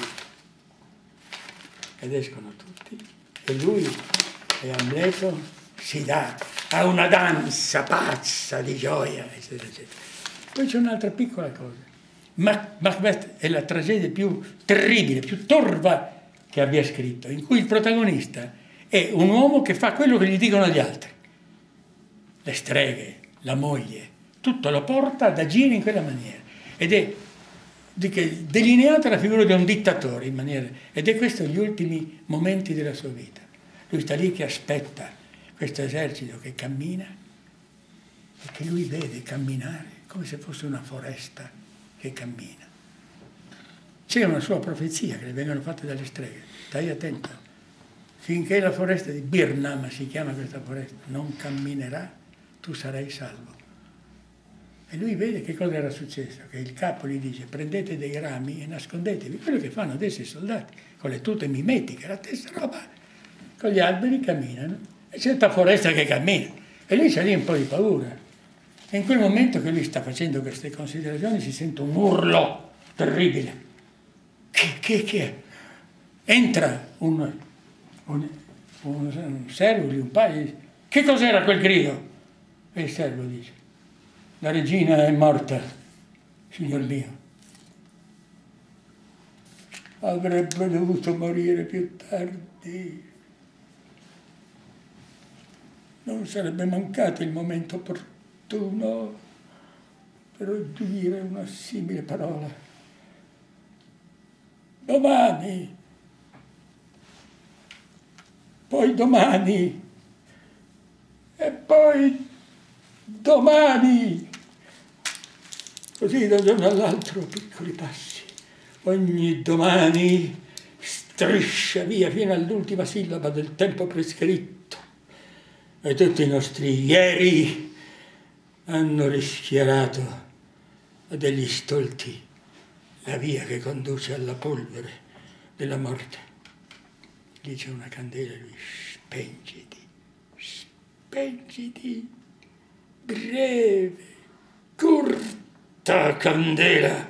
Ed escono tutti. E lui e Amleto si dà a una danza pazza di gioia, eccetera, eccetera. Poi c'è un'altra piccola cosa. Macbeth è la tragedia più terribile, più torva che abbia scritto, in cui il protagonista è un uomo che fa quello che gli dicono gli altri. Le streghe, la moglie, tutto lo porta ad agire in quella maniera. Ed è delineata la figura di un dittatore in maniera, ed è questo gli ultimi momenti della sua vita. Lui sta lì che aspetta questo esercito che cammina e che lui vede camminare come se fosse una foresta che cammina. C'è una sua profezia che le vengono fatte dalle streghe, stai attento, finché la foresta di Birnam, si chiama questa foresta, non camminerà, tu sarai salvo. E lui vede che cosa era successo, che il capo gli dice prendete dei rami e nascondetevi, quello che fanno adesso i soldati, con le tute mimetiche, la stessa roba, con gli alberi camminano, e c'è questa foresta che cammina, e lui c'ha lì un po' di paura. E in quel momento che lui sta facendo queste considerazioni si sente un urlo terribile. Che, che, che è? Entra un, un, un, un servo di un paio, che cos'era quel grido? E il servo dice, la regina è morta, signor mio. Avrebbe dovuto morire più tardi. Non sarebbe mancato il momento opportuno per udire una simile parola. Domani, poi domani, e poi domani. Così da un giorno all'altro, piccoli passi. Ogni domani striscia via fino all'ultima sillaba del tempo prescritto. E tutti i nostri ieri hanno rischiarato a degli stolti la via che conduce alla polvere della morte. Lì c'è una candela, lui, spengiti, spengiti, breve, corta candela.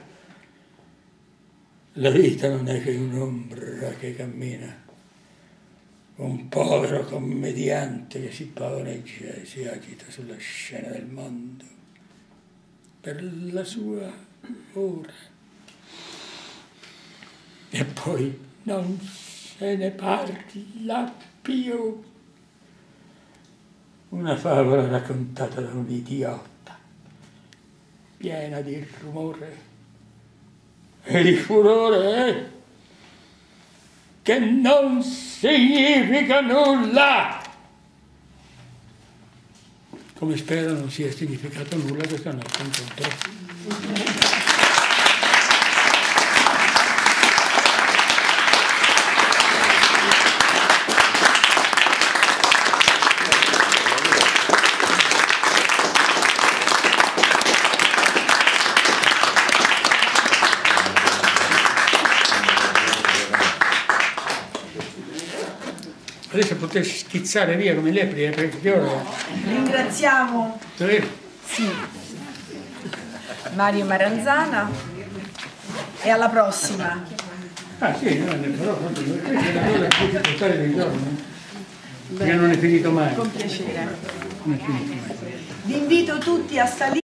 La vita non è che un'ombra che cammina, un povero commediante che si pavoneggia e si agita sulla scena del mondo per la sua ora. E poi non se ne parla più. Una favola raccontata da un idiota, piena di rumore e di furore, eh? Che non significa nulla. Come spero non sia significato nulla questo nostro incontro. Adesso potessi schizzare via come lepri, eh, perché ora... Ringraziamo sì, Mario Maranzana e alla prossima. Ah sì, no, però questa è una cosa che puoi portare dei giorni, perché non è finito mai. Con piacere. Non è finito mai. Vi invito tutti a salire.